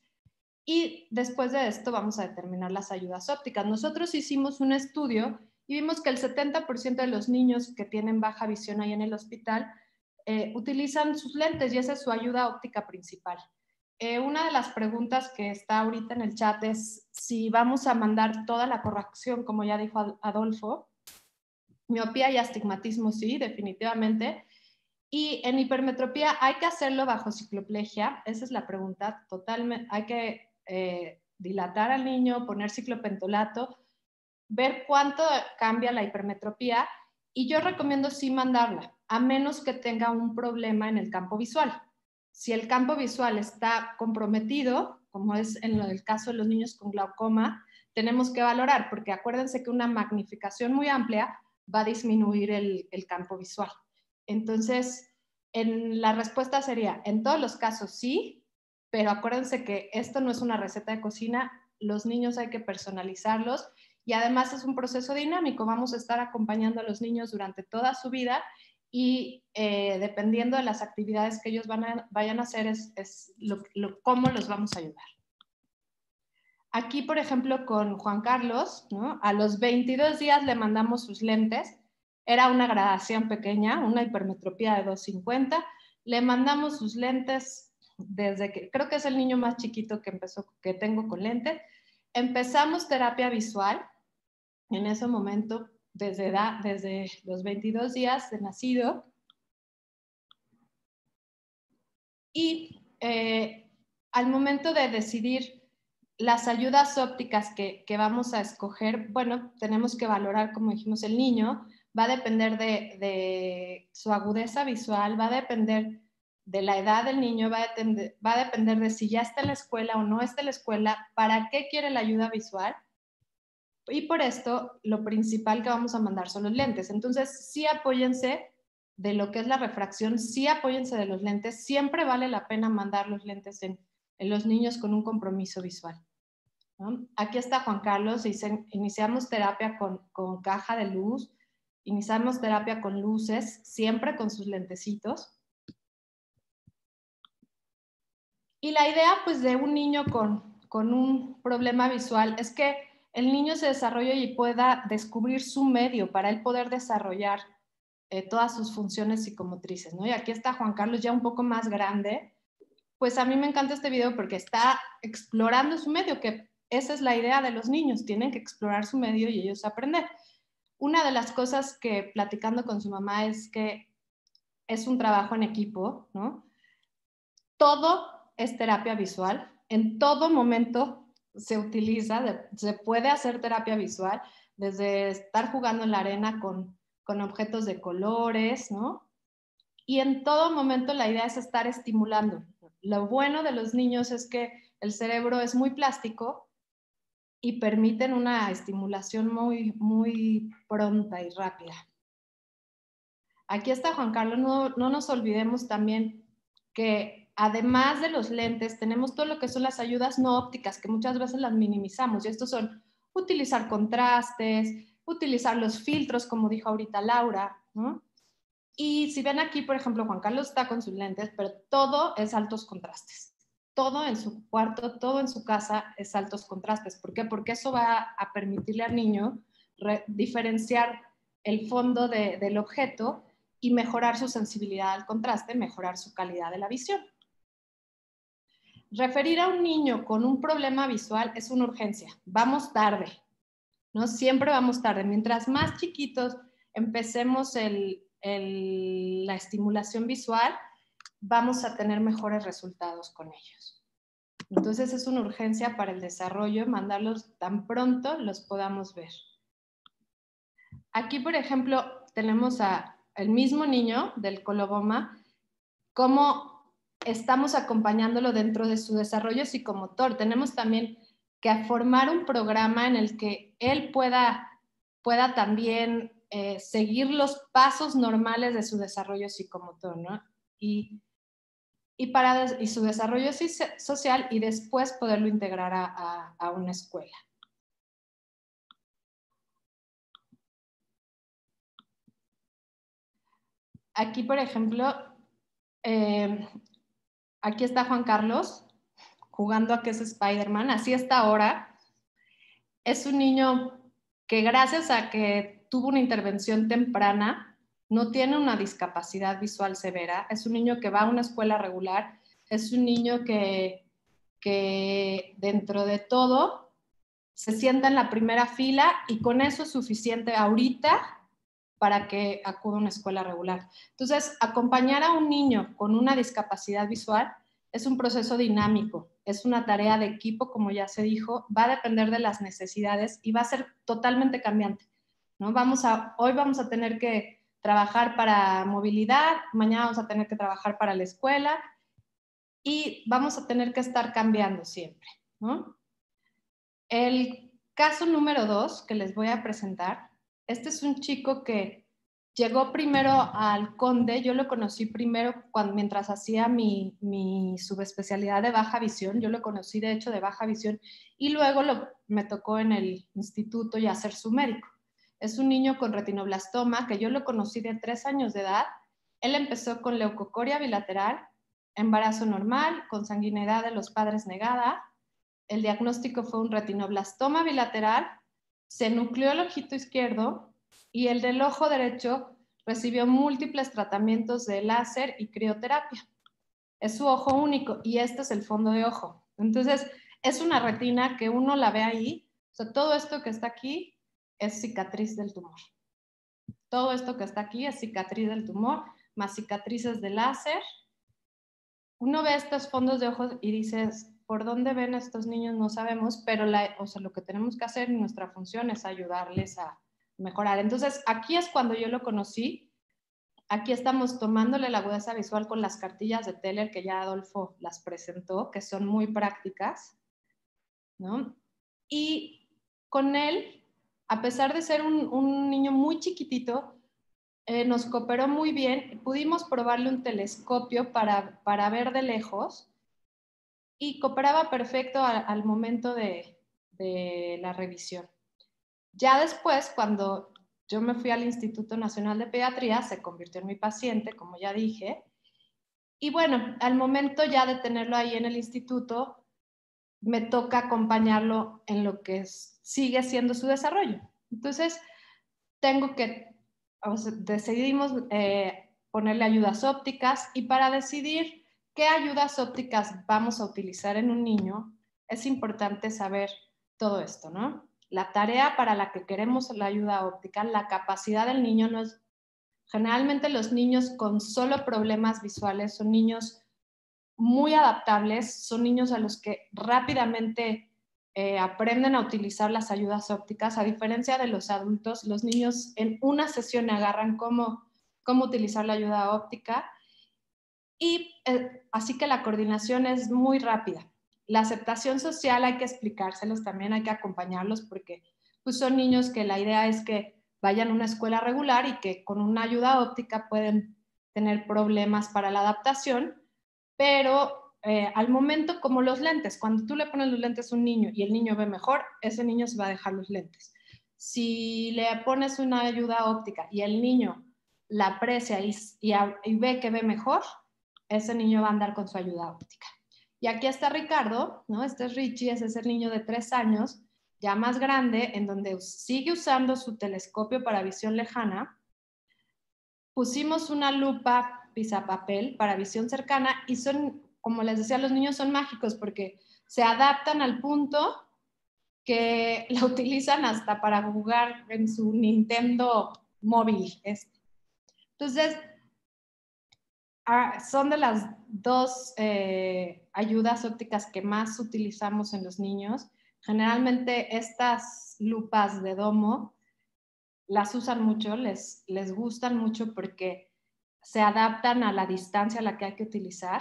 Y después de esto vamos a determinar las ayudas ópticas. Nosotros hicimos un estudio y vimos que el setenta por ciento de los niños que tienen baja visión ahí en el hospital eh, utilizan sus lentes y esa es su ayuda óptica principal. Eh, una de las preguntas que está ahorita en el chat es si vamos a mandar toda la corrección, como ya dijo Adolfo. Miopía y astigmatismo, sí, definitivamente. Y en hipermetropía hay que hacerlo bajo cicloplegia, esa es la pregunta, totalmente, hay que eh, dilatar al niño, poner ciclopentolato, ver cuánto cambia la hipermetropía y yo recomiendo sí mandarla, a menos que tenga un problema en el campo visual. Si el campo visual está comprometido, como es en el caso de los niños con glaucoma, tenemos que valorar, porque acuérdense que una magnificación muy amplia va a disminuir el, el campo visual. Entonces, en, la respuesta sería, en todos los casos sí, pero acuérdense que esto no es una receta de cocina, los niños hay que personalizarlos y además es un proceso dinámico, vamos a estar acompañando a los niños durante toda su vida y eh, dependiendo de las actividades que ellos van a, vayan a hacer es, es lo, lo, cómo los vamos a ayudar. Aquí, por ejemplo, con Juan Carlos, ¿no? A los veintidós días le mandamos sus lentes, era una gradación pequeña, una hipermetropía de doscientos cincuenta, le mandamos sus lentes desde que, creo que es el niño más chiquito que empezó, que tengo con lentes, empezamos terapia visual, en ese momento, desde, edad, desde los veintidós días de nacido, y eh, al momento de decidir las ayudas ópticas que, que vamos a escoger, bueno, tenemos que valorar, como dijimos, el niño, va a depender de, de su agudeza visual, va a depender de la edad del niño, va a, depender, va a depender de si ya está en la escuela o no está en la escuela, para qué quiere la ayuda visual. Y por esto, lo principal que vamos a mandar son los lentes. Entonces, sí apóyense de lo que es la refracción, sí apóyense de los lentes. Siempre vale la pena mandar los lentes en, en los niños con un compromiso visual, ¿no? Aquí está Juan Carlos, dice, iniciamos terapia con, con caja de luz, iniciamos terapia con luces, siempre con sus lentecitos. Y la idea, pues, de un niño con, con un problema visual es que el niño se desarrolle y pueda descubrir su medio para él poder desarrollar eh, todas sus funciones psicomotrices, ¿no? Y aquí está Juan Carlos ya un poco más grande. Pues a mí me encanta este video porque está explorando su medio, que esa es la idea de los niños, tienen que explorar su medio y ellos aprender. Una de las cosas que platicando con su mamá es que es un trabajo en equipo, ¿no? Todo es terapia visual, en todo momento se utiliza, se puede hacer terapia visual, desde estar jugando en la arena con, con objetos de colores, ¿no? Y en todo momento la idea es estar estimulando. Lo bueno de los niños es que el cerebro es muy plástico y permiten una estimulación muy, muy pronta y rápida. Aquí está Juan Carlos, no, no nos olvidemos también que además de los lentes, tenemos todo lo que son las ayudas no ópticas, que muchas veces las minimizamos, y estos son utilizar contrastes, utilizar los filtros, como dijo ahorita Laura, ¿no? Y si ven aquí, por ejemplo, Juan Carlos está con sus lentes, pero todo es altos contrastes. Todo en su cuarto, todo en su casa es altos contrastes. ¿Por qué? Porque eso va a permitirle al niño diferenciar el fondo de, del objeto y mejorar su sensibilidad al contraste, mejorar su calidad de la visión. Referir a un niño con un problema visual es una urgencia. Vamos tarde, ¿no? Siempre vamos tarde. Mientras más chiquitos empecemos el, el, la estimulación visual, vamos a tener mejores resultados con ellos. Entonces es una urgencia para el desarrollo, mandarlos tan pronto los podamos ver. Aquí, por ejemplo, tenemos a el mismo niño del coloboma, cómo estamos acompañándolo dentro de su desarrollo psicomotor. Tenemos también que formar un programa en el que él pueda, pueda también eh, seguir los pasos normales de su desarrollo psicomotor, ¿no? Y, y, para, y su desarrollo social y después poderlo integrar a, a, a una escuela. Aquí, por ejemplo, eh, aquí está Juan Carlos jugando a que es Spider-Man, así está ahora. Es un niño que gracias a que tuvo una intervención temprana, no tiene una discapacidad visual severa, es un niño que va a una escuela regular, es un niño que, que dentro de todo se sienta en la primera fila y con eso es suficiente ahorita para que acuda a una escuela regular. Entonces, acompañar a un niño con una discapacidad visual es un proceso dinámico, es una tarea de equipo, como ya se dijo, va a depender de las necesidades y va a ser totalmente cambiante, ¿no? Vamos a, hoy vamos a tener que trabajar para movilidad, mañana vamos a tener que trabajar para la escuela y vamos a tener que estar cambiando siempre, ¿no? El caso número dos que les voy a presentar, este es un chico que llegó primero al Conde. Yo lo conocí primero cuando, mientras hacía mi, mi subespecialidad de baja visión. Yo lo conocí de hecho de baja visión y luego lo, me tocó en el instituto ya ser su médico. Es un niño con retinoblastoma que yo lo conocí de tres años de edad. Él empezó con leucocoria bilateral, embarazo normal, consanguinidad de los padres negada. El diagnóstico fue un retinoblastoma bilateral, se nucleó el ojito izquierdo y el del ojo derecho recibió múltiples tratamientos de láser y crioterapia. Es su ojo único y este es el fondo de ojo. Entonces, es una retina que uno la ve ahí. O sea, todo esto que está aquí es cicatriz del tumor. Todo esto que está aquí es cicatriz del tumor, más cicatrices de láser. Uno ve estos fondos de ojos y dices, ¿por dónde ven estos niños? No sabemos, pero la, o sea, lo que tenemos que hacer en nuestra función es ayudarles a mejorar. Entonces, aquí es cuando yo lo conocí. Aquí estamos tomándole la agudeza visual con las cartillas de Teller, que ya Adolfo las presentó, que son muy prácticas, ¿no? Y con él, a pesar de ser un, un niño muy chiquitito, eh, nos cooperó muy bien. Pudimos probarle un telescopio para, para ver de lejos y cooperaba perfecto a, al momento de, de la revisión. Ya después, cuando yo me fui al Instituto Nacional de Pediatría, se convirtió en mi paciente, como ya dije. Y bueno, al momento ya de tenerlo ahí en el instituto, me toca acompañarlo en lo que es, sigue siendo su desarrollo. Entonces, tengo que, o sea, decidimos eh, ponerle ayudas ópticas, y para decidir qué ayudas ópticas vamos a utilizar en un niño, es importante saber todo esto, ¿no? La tarea para la que queremos la ayuda óptica, la capacidad del niño no es... Generalmente los niños con solo problemas visuales son niños muy adaptables, son niños a los que rápidamente eh, aprenden a utilizar las ayudas ópticas. A diferencia de los adultos, los niños en una sesión agarran cómo, cómo utilizar la ayuda óptica, y eh, así que la coordinación es muy rápida. La aceptación social hay que explicárselos también, hay que acompañarlos, porque pues, son niños que la idea es que vayan a una escuela regular y que con una ayuda óptica pueden tener problemas para la adaptación, pero eh, al momento, como los lentes, cuando tú le pones los lentes a un niño y el niño ve mejor, ese niño se va a dejar los lentes. Si le pones una ayuda óptica y el niño la aprecia y, y, y ve que ve mejor, ese niño va a andar con su ayuda óptica. Y aquí está Ricardo, ¿no? Este es Richie, ese es el niño de tres años, ya más grande, en donde sigue usando su telescopio para visión lejana. Pusimos una lupa pisapapel para visión cercana y son, como les decía, los niños son mágicos porque se adaptan al punto que la utilizan hasta para jugar en su Nintendo móvil. Este. Entonces, son de las dos eh, ayudas ópticas que más utilizamos en los niños. Generalmente estas lupas de domo las usan mucho, les, les gustan mucho porque se adaptan a la distancia a la que hay que utilizar.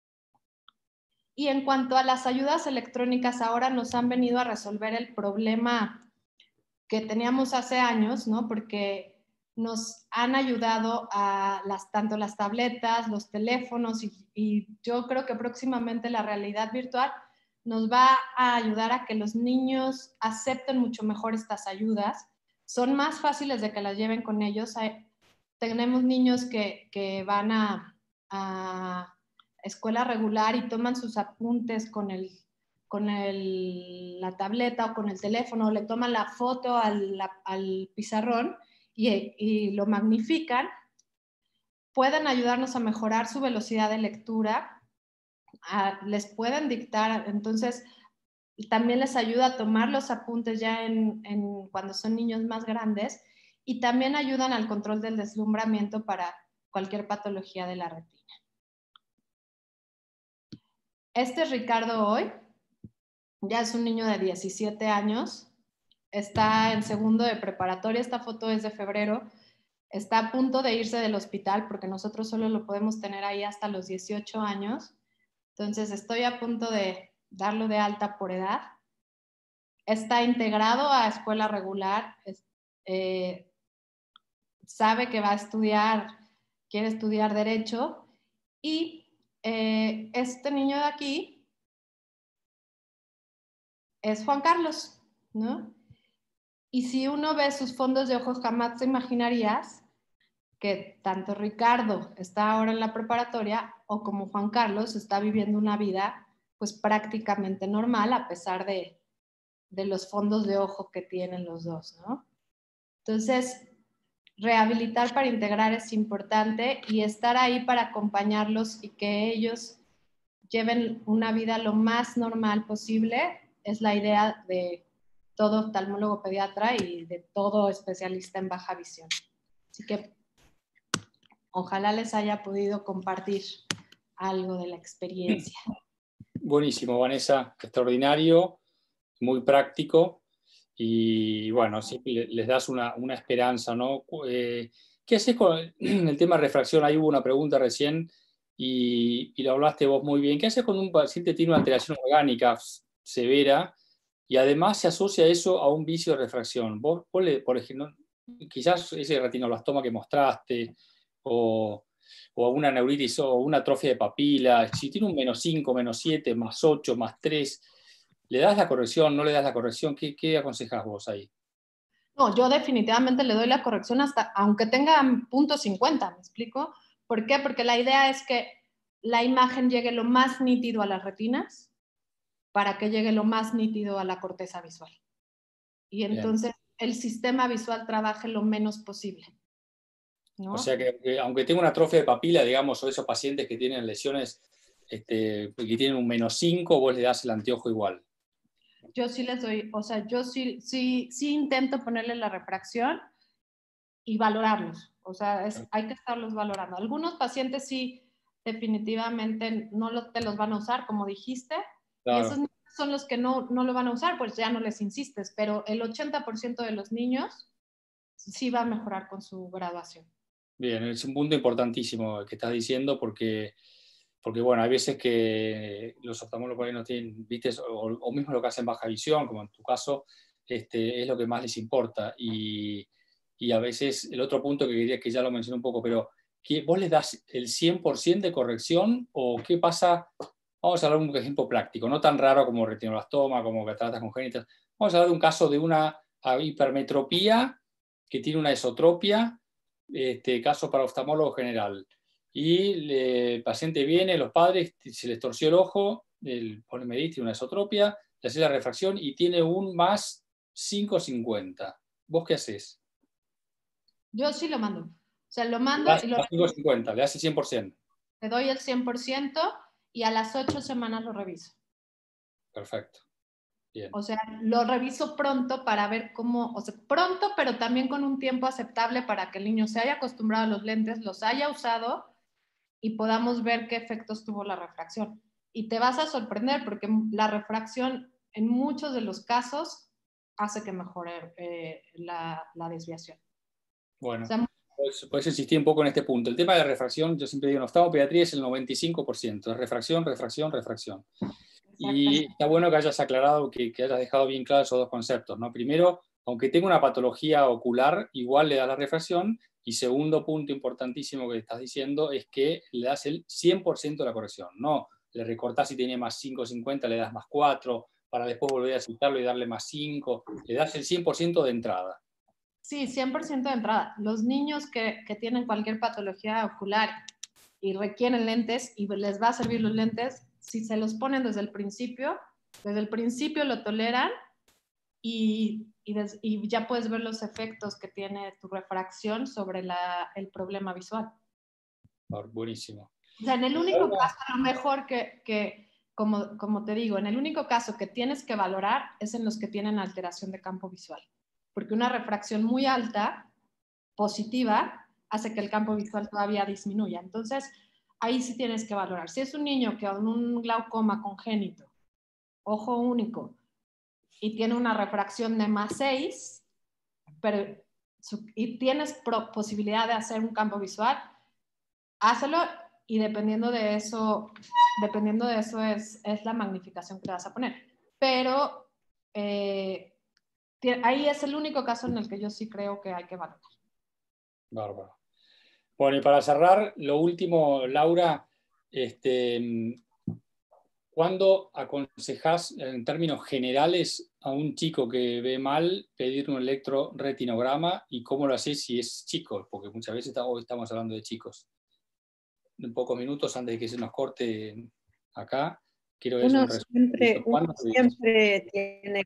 Y en cuanto a las ayudas electrónicas, ahora nos han venido a resolver el problema que teníamos hace años, ¿no? Porque nos han ayudado a las, tanto las tabletas, los teléfonos, y, y yo creo que próximamente la realidad virtual nos va a ayudar a que los niños acepten mucho mejor estas ayudas. Son más fáciles de que las lleven con ellos. Hay, tenemos niños que, que van a, a escuela regular y toman sus apuntes con, el, con el, la tableta o con el teléfono, le toman la foto al, la, al pizarrón y, y lo magnifican. Pueden ayudarnos a mejorar su velocidad de lectura, a, les pueden dictar, entonces también les ayuda a tomar los apuntes ya en, en, cuando son niños más grandes, y también ayudan al control del deslumbramiento para cualquier patología de la retina. Este es Ricardo hoy, ya es un niño de diecisiete años, está en segundo de preparatoria, esta foto es de febrero, está a punto de irse del hospital porque nosotros solo lo podemos tener ahí hasta los dieciocho años. Entonces estoy a punto de darlo de alta por edad. Está integrado a escuela regular, es, eh, sabe que va a estudiar, quiere estudiar Derecho, y eh, este niño de aquí es Juan Carlos, ¿no? Y si uno ve sus fondos de ojos, jamás te imaginarías que tanto Ricardo está ahora en la preparatoria o como Juan Carlos está viviendo una vida pues prácticamente normal a pesar de, de los fondos de ojo que tienen los dos, ¿no? Entonces, rehabilitar para integrar es importante y estar ahí para acompañarlos y que ellos lleven una vida lo más normal posible es la idea de todo oftalmólogo pediatra y de todo especialista en baja visión. Así que ojalá les haya podido compartir algo de la experiencia. Buenísimo, Vanessa, extraordinario, muy práctico y bueno, sí, les das una, una esperanza, ¿no? Eh, ¿Qué haces con el tema de refracción? Ahí hubo una pregunta recién y, y lo hablaste vos muy bien. ¿Qué haces cuando un paciente tiene una alteración orgánica severa y además se asocia eso a un vicio de refracción? Vos, vos le, por ejemplo, quizás ese retinoblastoma que mostraste o, o una neuritis o una atrofia de papila, si tiene un menos cinco, menos siete, más ocho, más tres, ¿le das la corrección, no le das la corrección? ¿Qué, qué aconsejás vos ahí? No, yo definitivamente le doy la corrección hasta, aunque tenga punto cincuenta, ¿me explico? ¿Por qué? Porque la idea es que la imagen llegue lo más nítido a las retinas para que llegue lo más nítido a la corteza visual. Y entonces Bien. El sistema visual trabaje lo menos posible, ¿no? O sea que, que aunque tenga una atrofia de papila, digamos, o esos pacientes que tienen lesiones este, que tienen un menos cinco, vos le das el anteojo igual. Yo sí les doy, o sea, yo sí, sí, sí intento ponerle la refracción y valorarlos. O sea, es, hay que estarlos valorando. Algunos pacientes sí, definitivamente no lo, te los van a usar, como dijiste, claro. Y esos niños son los que no, no lo van a usar, pues ya no les insistes, pero el ochenta por ciento de los niños sí va a mejorar con su graduación. Bien, es un punto importantísimo que estás diciendo porque, porque bueno, hay veces que los oftalmólogos no tienen, viste, o, o mismo lo que hacen baja visión, como en tu caso, este, es lo que más les importa. Y, y a veces, el otro punto que quería, que ya lo mencioné un poco, pero ¿vos les das el cien por ciento de corrección o qué pasa? Vamos a hablar de un ejemplo práctico, no tan raro como retinoblastoma, como cataratas congénitas. Vamos a hablar de un caso de una hipermetropía que tiene una esotropia, este caso para oftalmólogo general. Y el paciente viene, los padres, se les torció el ojo, el polimedis tiene una esotropia, le hace la refracción y tiene un más cinco cincuenta. ¿Vos qué haces? Yo sí lo mando. O sea, lo mando le y lo... cinco cincuenta, le hace cien por ciento. Le doy el cien por ciento y a las ocho semanas lo reviso. Perfecto. Bien. O sea, lo reviso pronto para ver cómo, o sea, pronto, pero también con un tiempo aceptable para que el niño se haya acostumbrado a los lentes, los haya usado y podamos ver qué efectos tuvo la refracción. Y te vas a sorprender porque la refracción en muchos de los casos hace que mejore eh, la, la desviación. Bueno, o sea, pues, puedes insistir un poco en este punto. El tema de la refracción, yo siempre digo, en oftalmopediatría es el noventa y cinco por ciento. Refracción, refracción, refracción. Y está bueno que hayas aclarado, que, que hayas dejado bien claros esos dos conceptos, ¿no? Primero, aunque tenga una patología ocular, igual le das la refracción. Y segundo punto importantísimo que estás diciendo es que le das el cien por ciento de la corrección. No le recortás si tiene más cinco cincuenta, le das más cuatro, para después volver a citarlo y darle más cinco. Le das el cien por ciento de entrada. Sí, cien por ciento de entrada. Los niños que, que tienen cualquier patología ocular y requieren lentes y les va a servir los lentes, si se los ponen desde el principio, desde el principio lo toleran y, y, des, y ya puedes ver los efectos que tiene tu refracción sobre la, el problema visual. Buenísimo. O sea, en el único caso, a lo mejor que, que como, como te digo, en el único caso que tienes que valorar es en los que tienen alteración de campo visual. Porque una refracción muy alta, positiva, hace que el campo visual todavía disminuya. Entonces, ahí sí tienes que valorar. Si es un niño que con un glaucoma congénito, ojo único, y tiene una refracción de más seis, pero, y tienes pro, posibilidad de hacer un campo visual, hazlo y dependiendo de eso, dependiendo de eso es, es la magnificación que le vas a poner. Pero eh, ahí es el único caso en el que yo sí creo que hay que valorar. Bárbaro. Bueno, y para cerrar, lo último, Laura, este, ¿cuándo aconsejás en términos generales a un chico que ve mal pedir un electroretinograma y cómo lo haces si es chico? Porque muchas veces hoy estamos hablando de chicos. En pocos minutos, antes de que se nos corte acá, quiero ver Uno un resumen. siempre, uno siempre tiene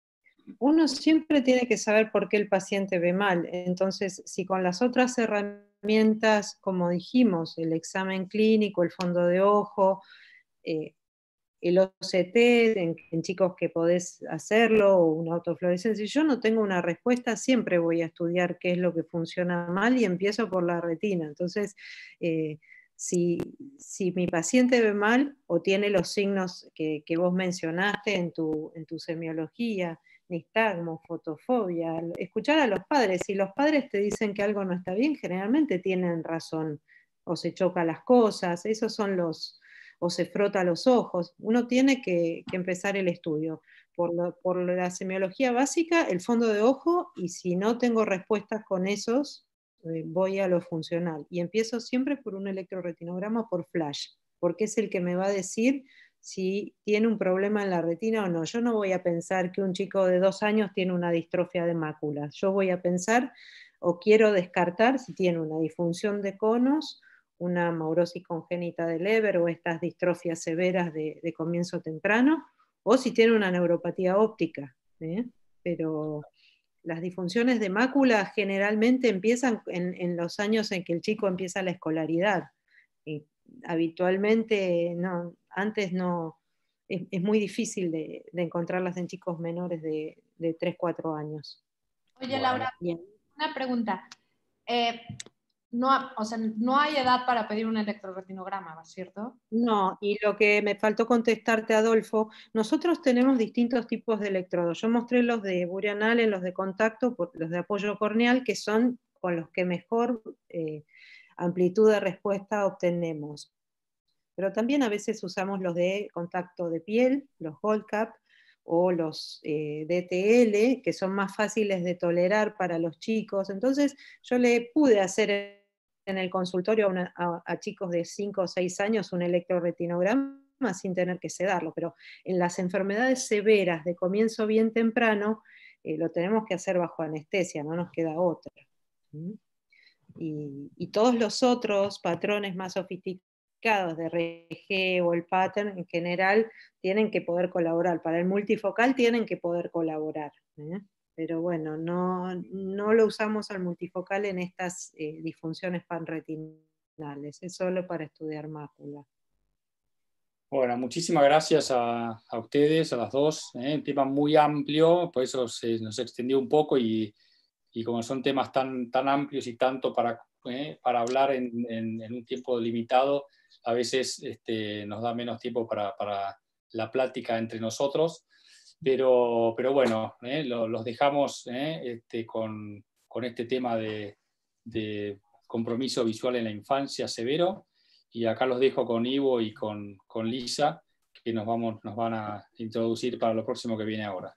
Uno siempre tiene que saber por qué el paciente ve mal. Entonces, si con las otras herramientas, como dijimos, el examen clínico, el fondo de ojo, eh, el O C T, en, en chicos que podés hacerlo, o una autofluorescencia, si yo no tengo una respuesta, siempre voy a estudiar qué es lo que funciona mal y empiezo por la retina. Entonces, eh, si, si mi paciente ve mal o tiene los signos que, que vos mencionaste en tu, en tu semiología, nistagmo, fotofobia, escuchar a los padres. Si los padres te dicen que algo no está bien, generalmente tienen razón, o se choca las cosas, esos son los, o se frota los ojos. Uno tiene que, que empezar el estudio. Por, lo, por la semiología básica, el fondo de ojo, y si no tengo respuestas con esos, eh, voy a lo funcional. Y empiezo siempre por un electroretinograma por flash, porque es el que me va a decir si tiene un problema en la retina o no. Yo no voy a pensar que un chico de dos años tiene una distrofia de máculas. Yo voy a pensar o quiero descartar si tiene una disfunción de conos, una maurosis congénita de Leber o estas distrofias severas de, de comienzo temprano, o si tiene una neuropatía óptica. ¿eh? Pero las disfunciones de mácula generalmente empiezan en, en los años en que el chico empieza la escolaridad. Y habitualmente, no, antes no, es, es muy difícil de, de encontrarlas en chicos menores de, de tres, cuatro años. Oye, bueno, Laura, bien. Una pregunta. Eh, no, o sea, no hay edad para pedir un electroretinograma, ¿cierto? No, y lo que me faltó contestarte, Adolfo, nosotros tenemos distintos tipos de electrodos. Yo mostré los de Burian Allen, los de contacto, los de apoyo corneal, que son con los que mejor eh, amplitud de respuesta obtenemos. Pero también a veces usamos los de contacto de piel, los Gold Cap, o los eh, D T L, que son más fáciles de tolerar para los chicos. Entonces yo le pude hacer en el consultorio a, una, a, a chicos de cinco o seis años un electroretinograma sin tener que sedarlo, pero en las enfermedades severas de comienzo bien temprano, eh, lo tenemos que hacer bajo anestesia, no nos queda otra. ¿Mm? Y, y todos los otros patrones más sofisticados de R G o el pattern en general tienen que poder colaborar. Para el multifocal tienen que poder colaborar. ¿eh? Pero bueno, no, no lo usamos al multifocal en estas eh, disfunciones panretinales, es solo para estudiar mácula. Bueno, muchísimas gracias a, a ustedes, a las dos. ¿eh? Un tema muy amplio, por eso se nos extendió un poco y, y como son temas tan, tan amplios y tanto para, ¿eh? para hablar en, en, en un tiempo limitado, a veces este, nos da menos tiempo para, para la plática entre nosotros. Pero, pero bueno, ¿eh? los, los dejamos ¿eh? este, con, con este tema de, de compromiso visual en la infancia severo. Y acá los dejo con Ivo y con, con Lisa, que nos, vamos, nos van a introducir para lo próximo que viene ahora.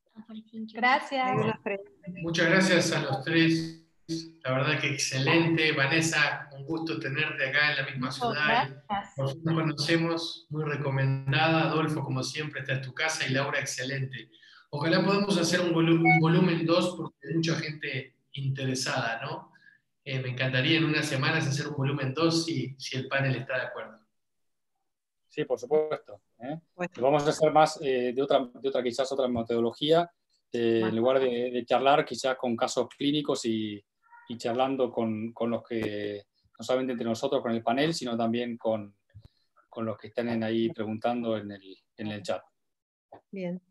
Gracias. Muchas gracias a los tres. La verdad que excelente. Vanessa, un gusto tenerte acá en la misma ciudad. Por fin nos conocemos, muy recomendada. Adolfo, como siempre, está en tu casa. Y Laura, excelente. Ojalá podamos hacer un, volum un volumen dos porque hay mucha gente interesada, ¿no? Eh, me encantaría en unas semanas hacer un volumen dos si, si el panel está de acuerdo. Sí, por supuesto. ¿eh? Bueno. Vamos a hacer más eh, de, otra, de otra, quizás otra metodología, eh, en lugar de, de charlar quizás con casos clínicos y, y charlando con, con los que, no solamente entre nosotros con el panel, sino también con, con los que están ahí preguntando en el, en el chat. Bien.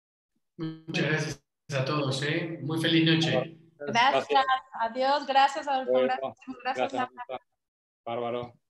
Muchas gracias a todos. ¿eh? Muy feliz noche. Gracias. Gracias. Adiós. Gracias, Adolfo. Bueno, gracias. Gracias, gracias. Bárbaro.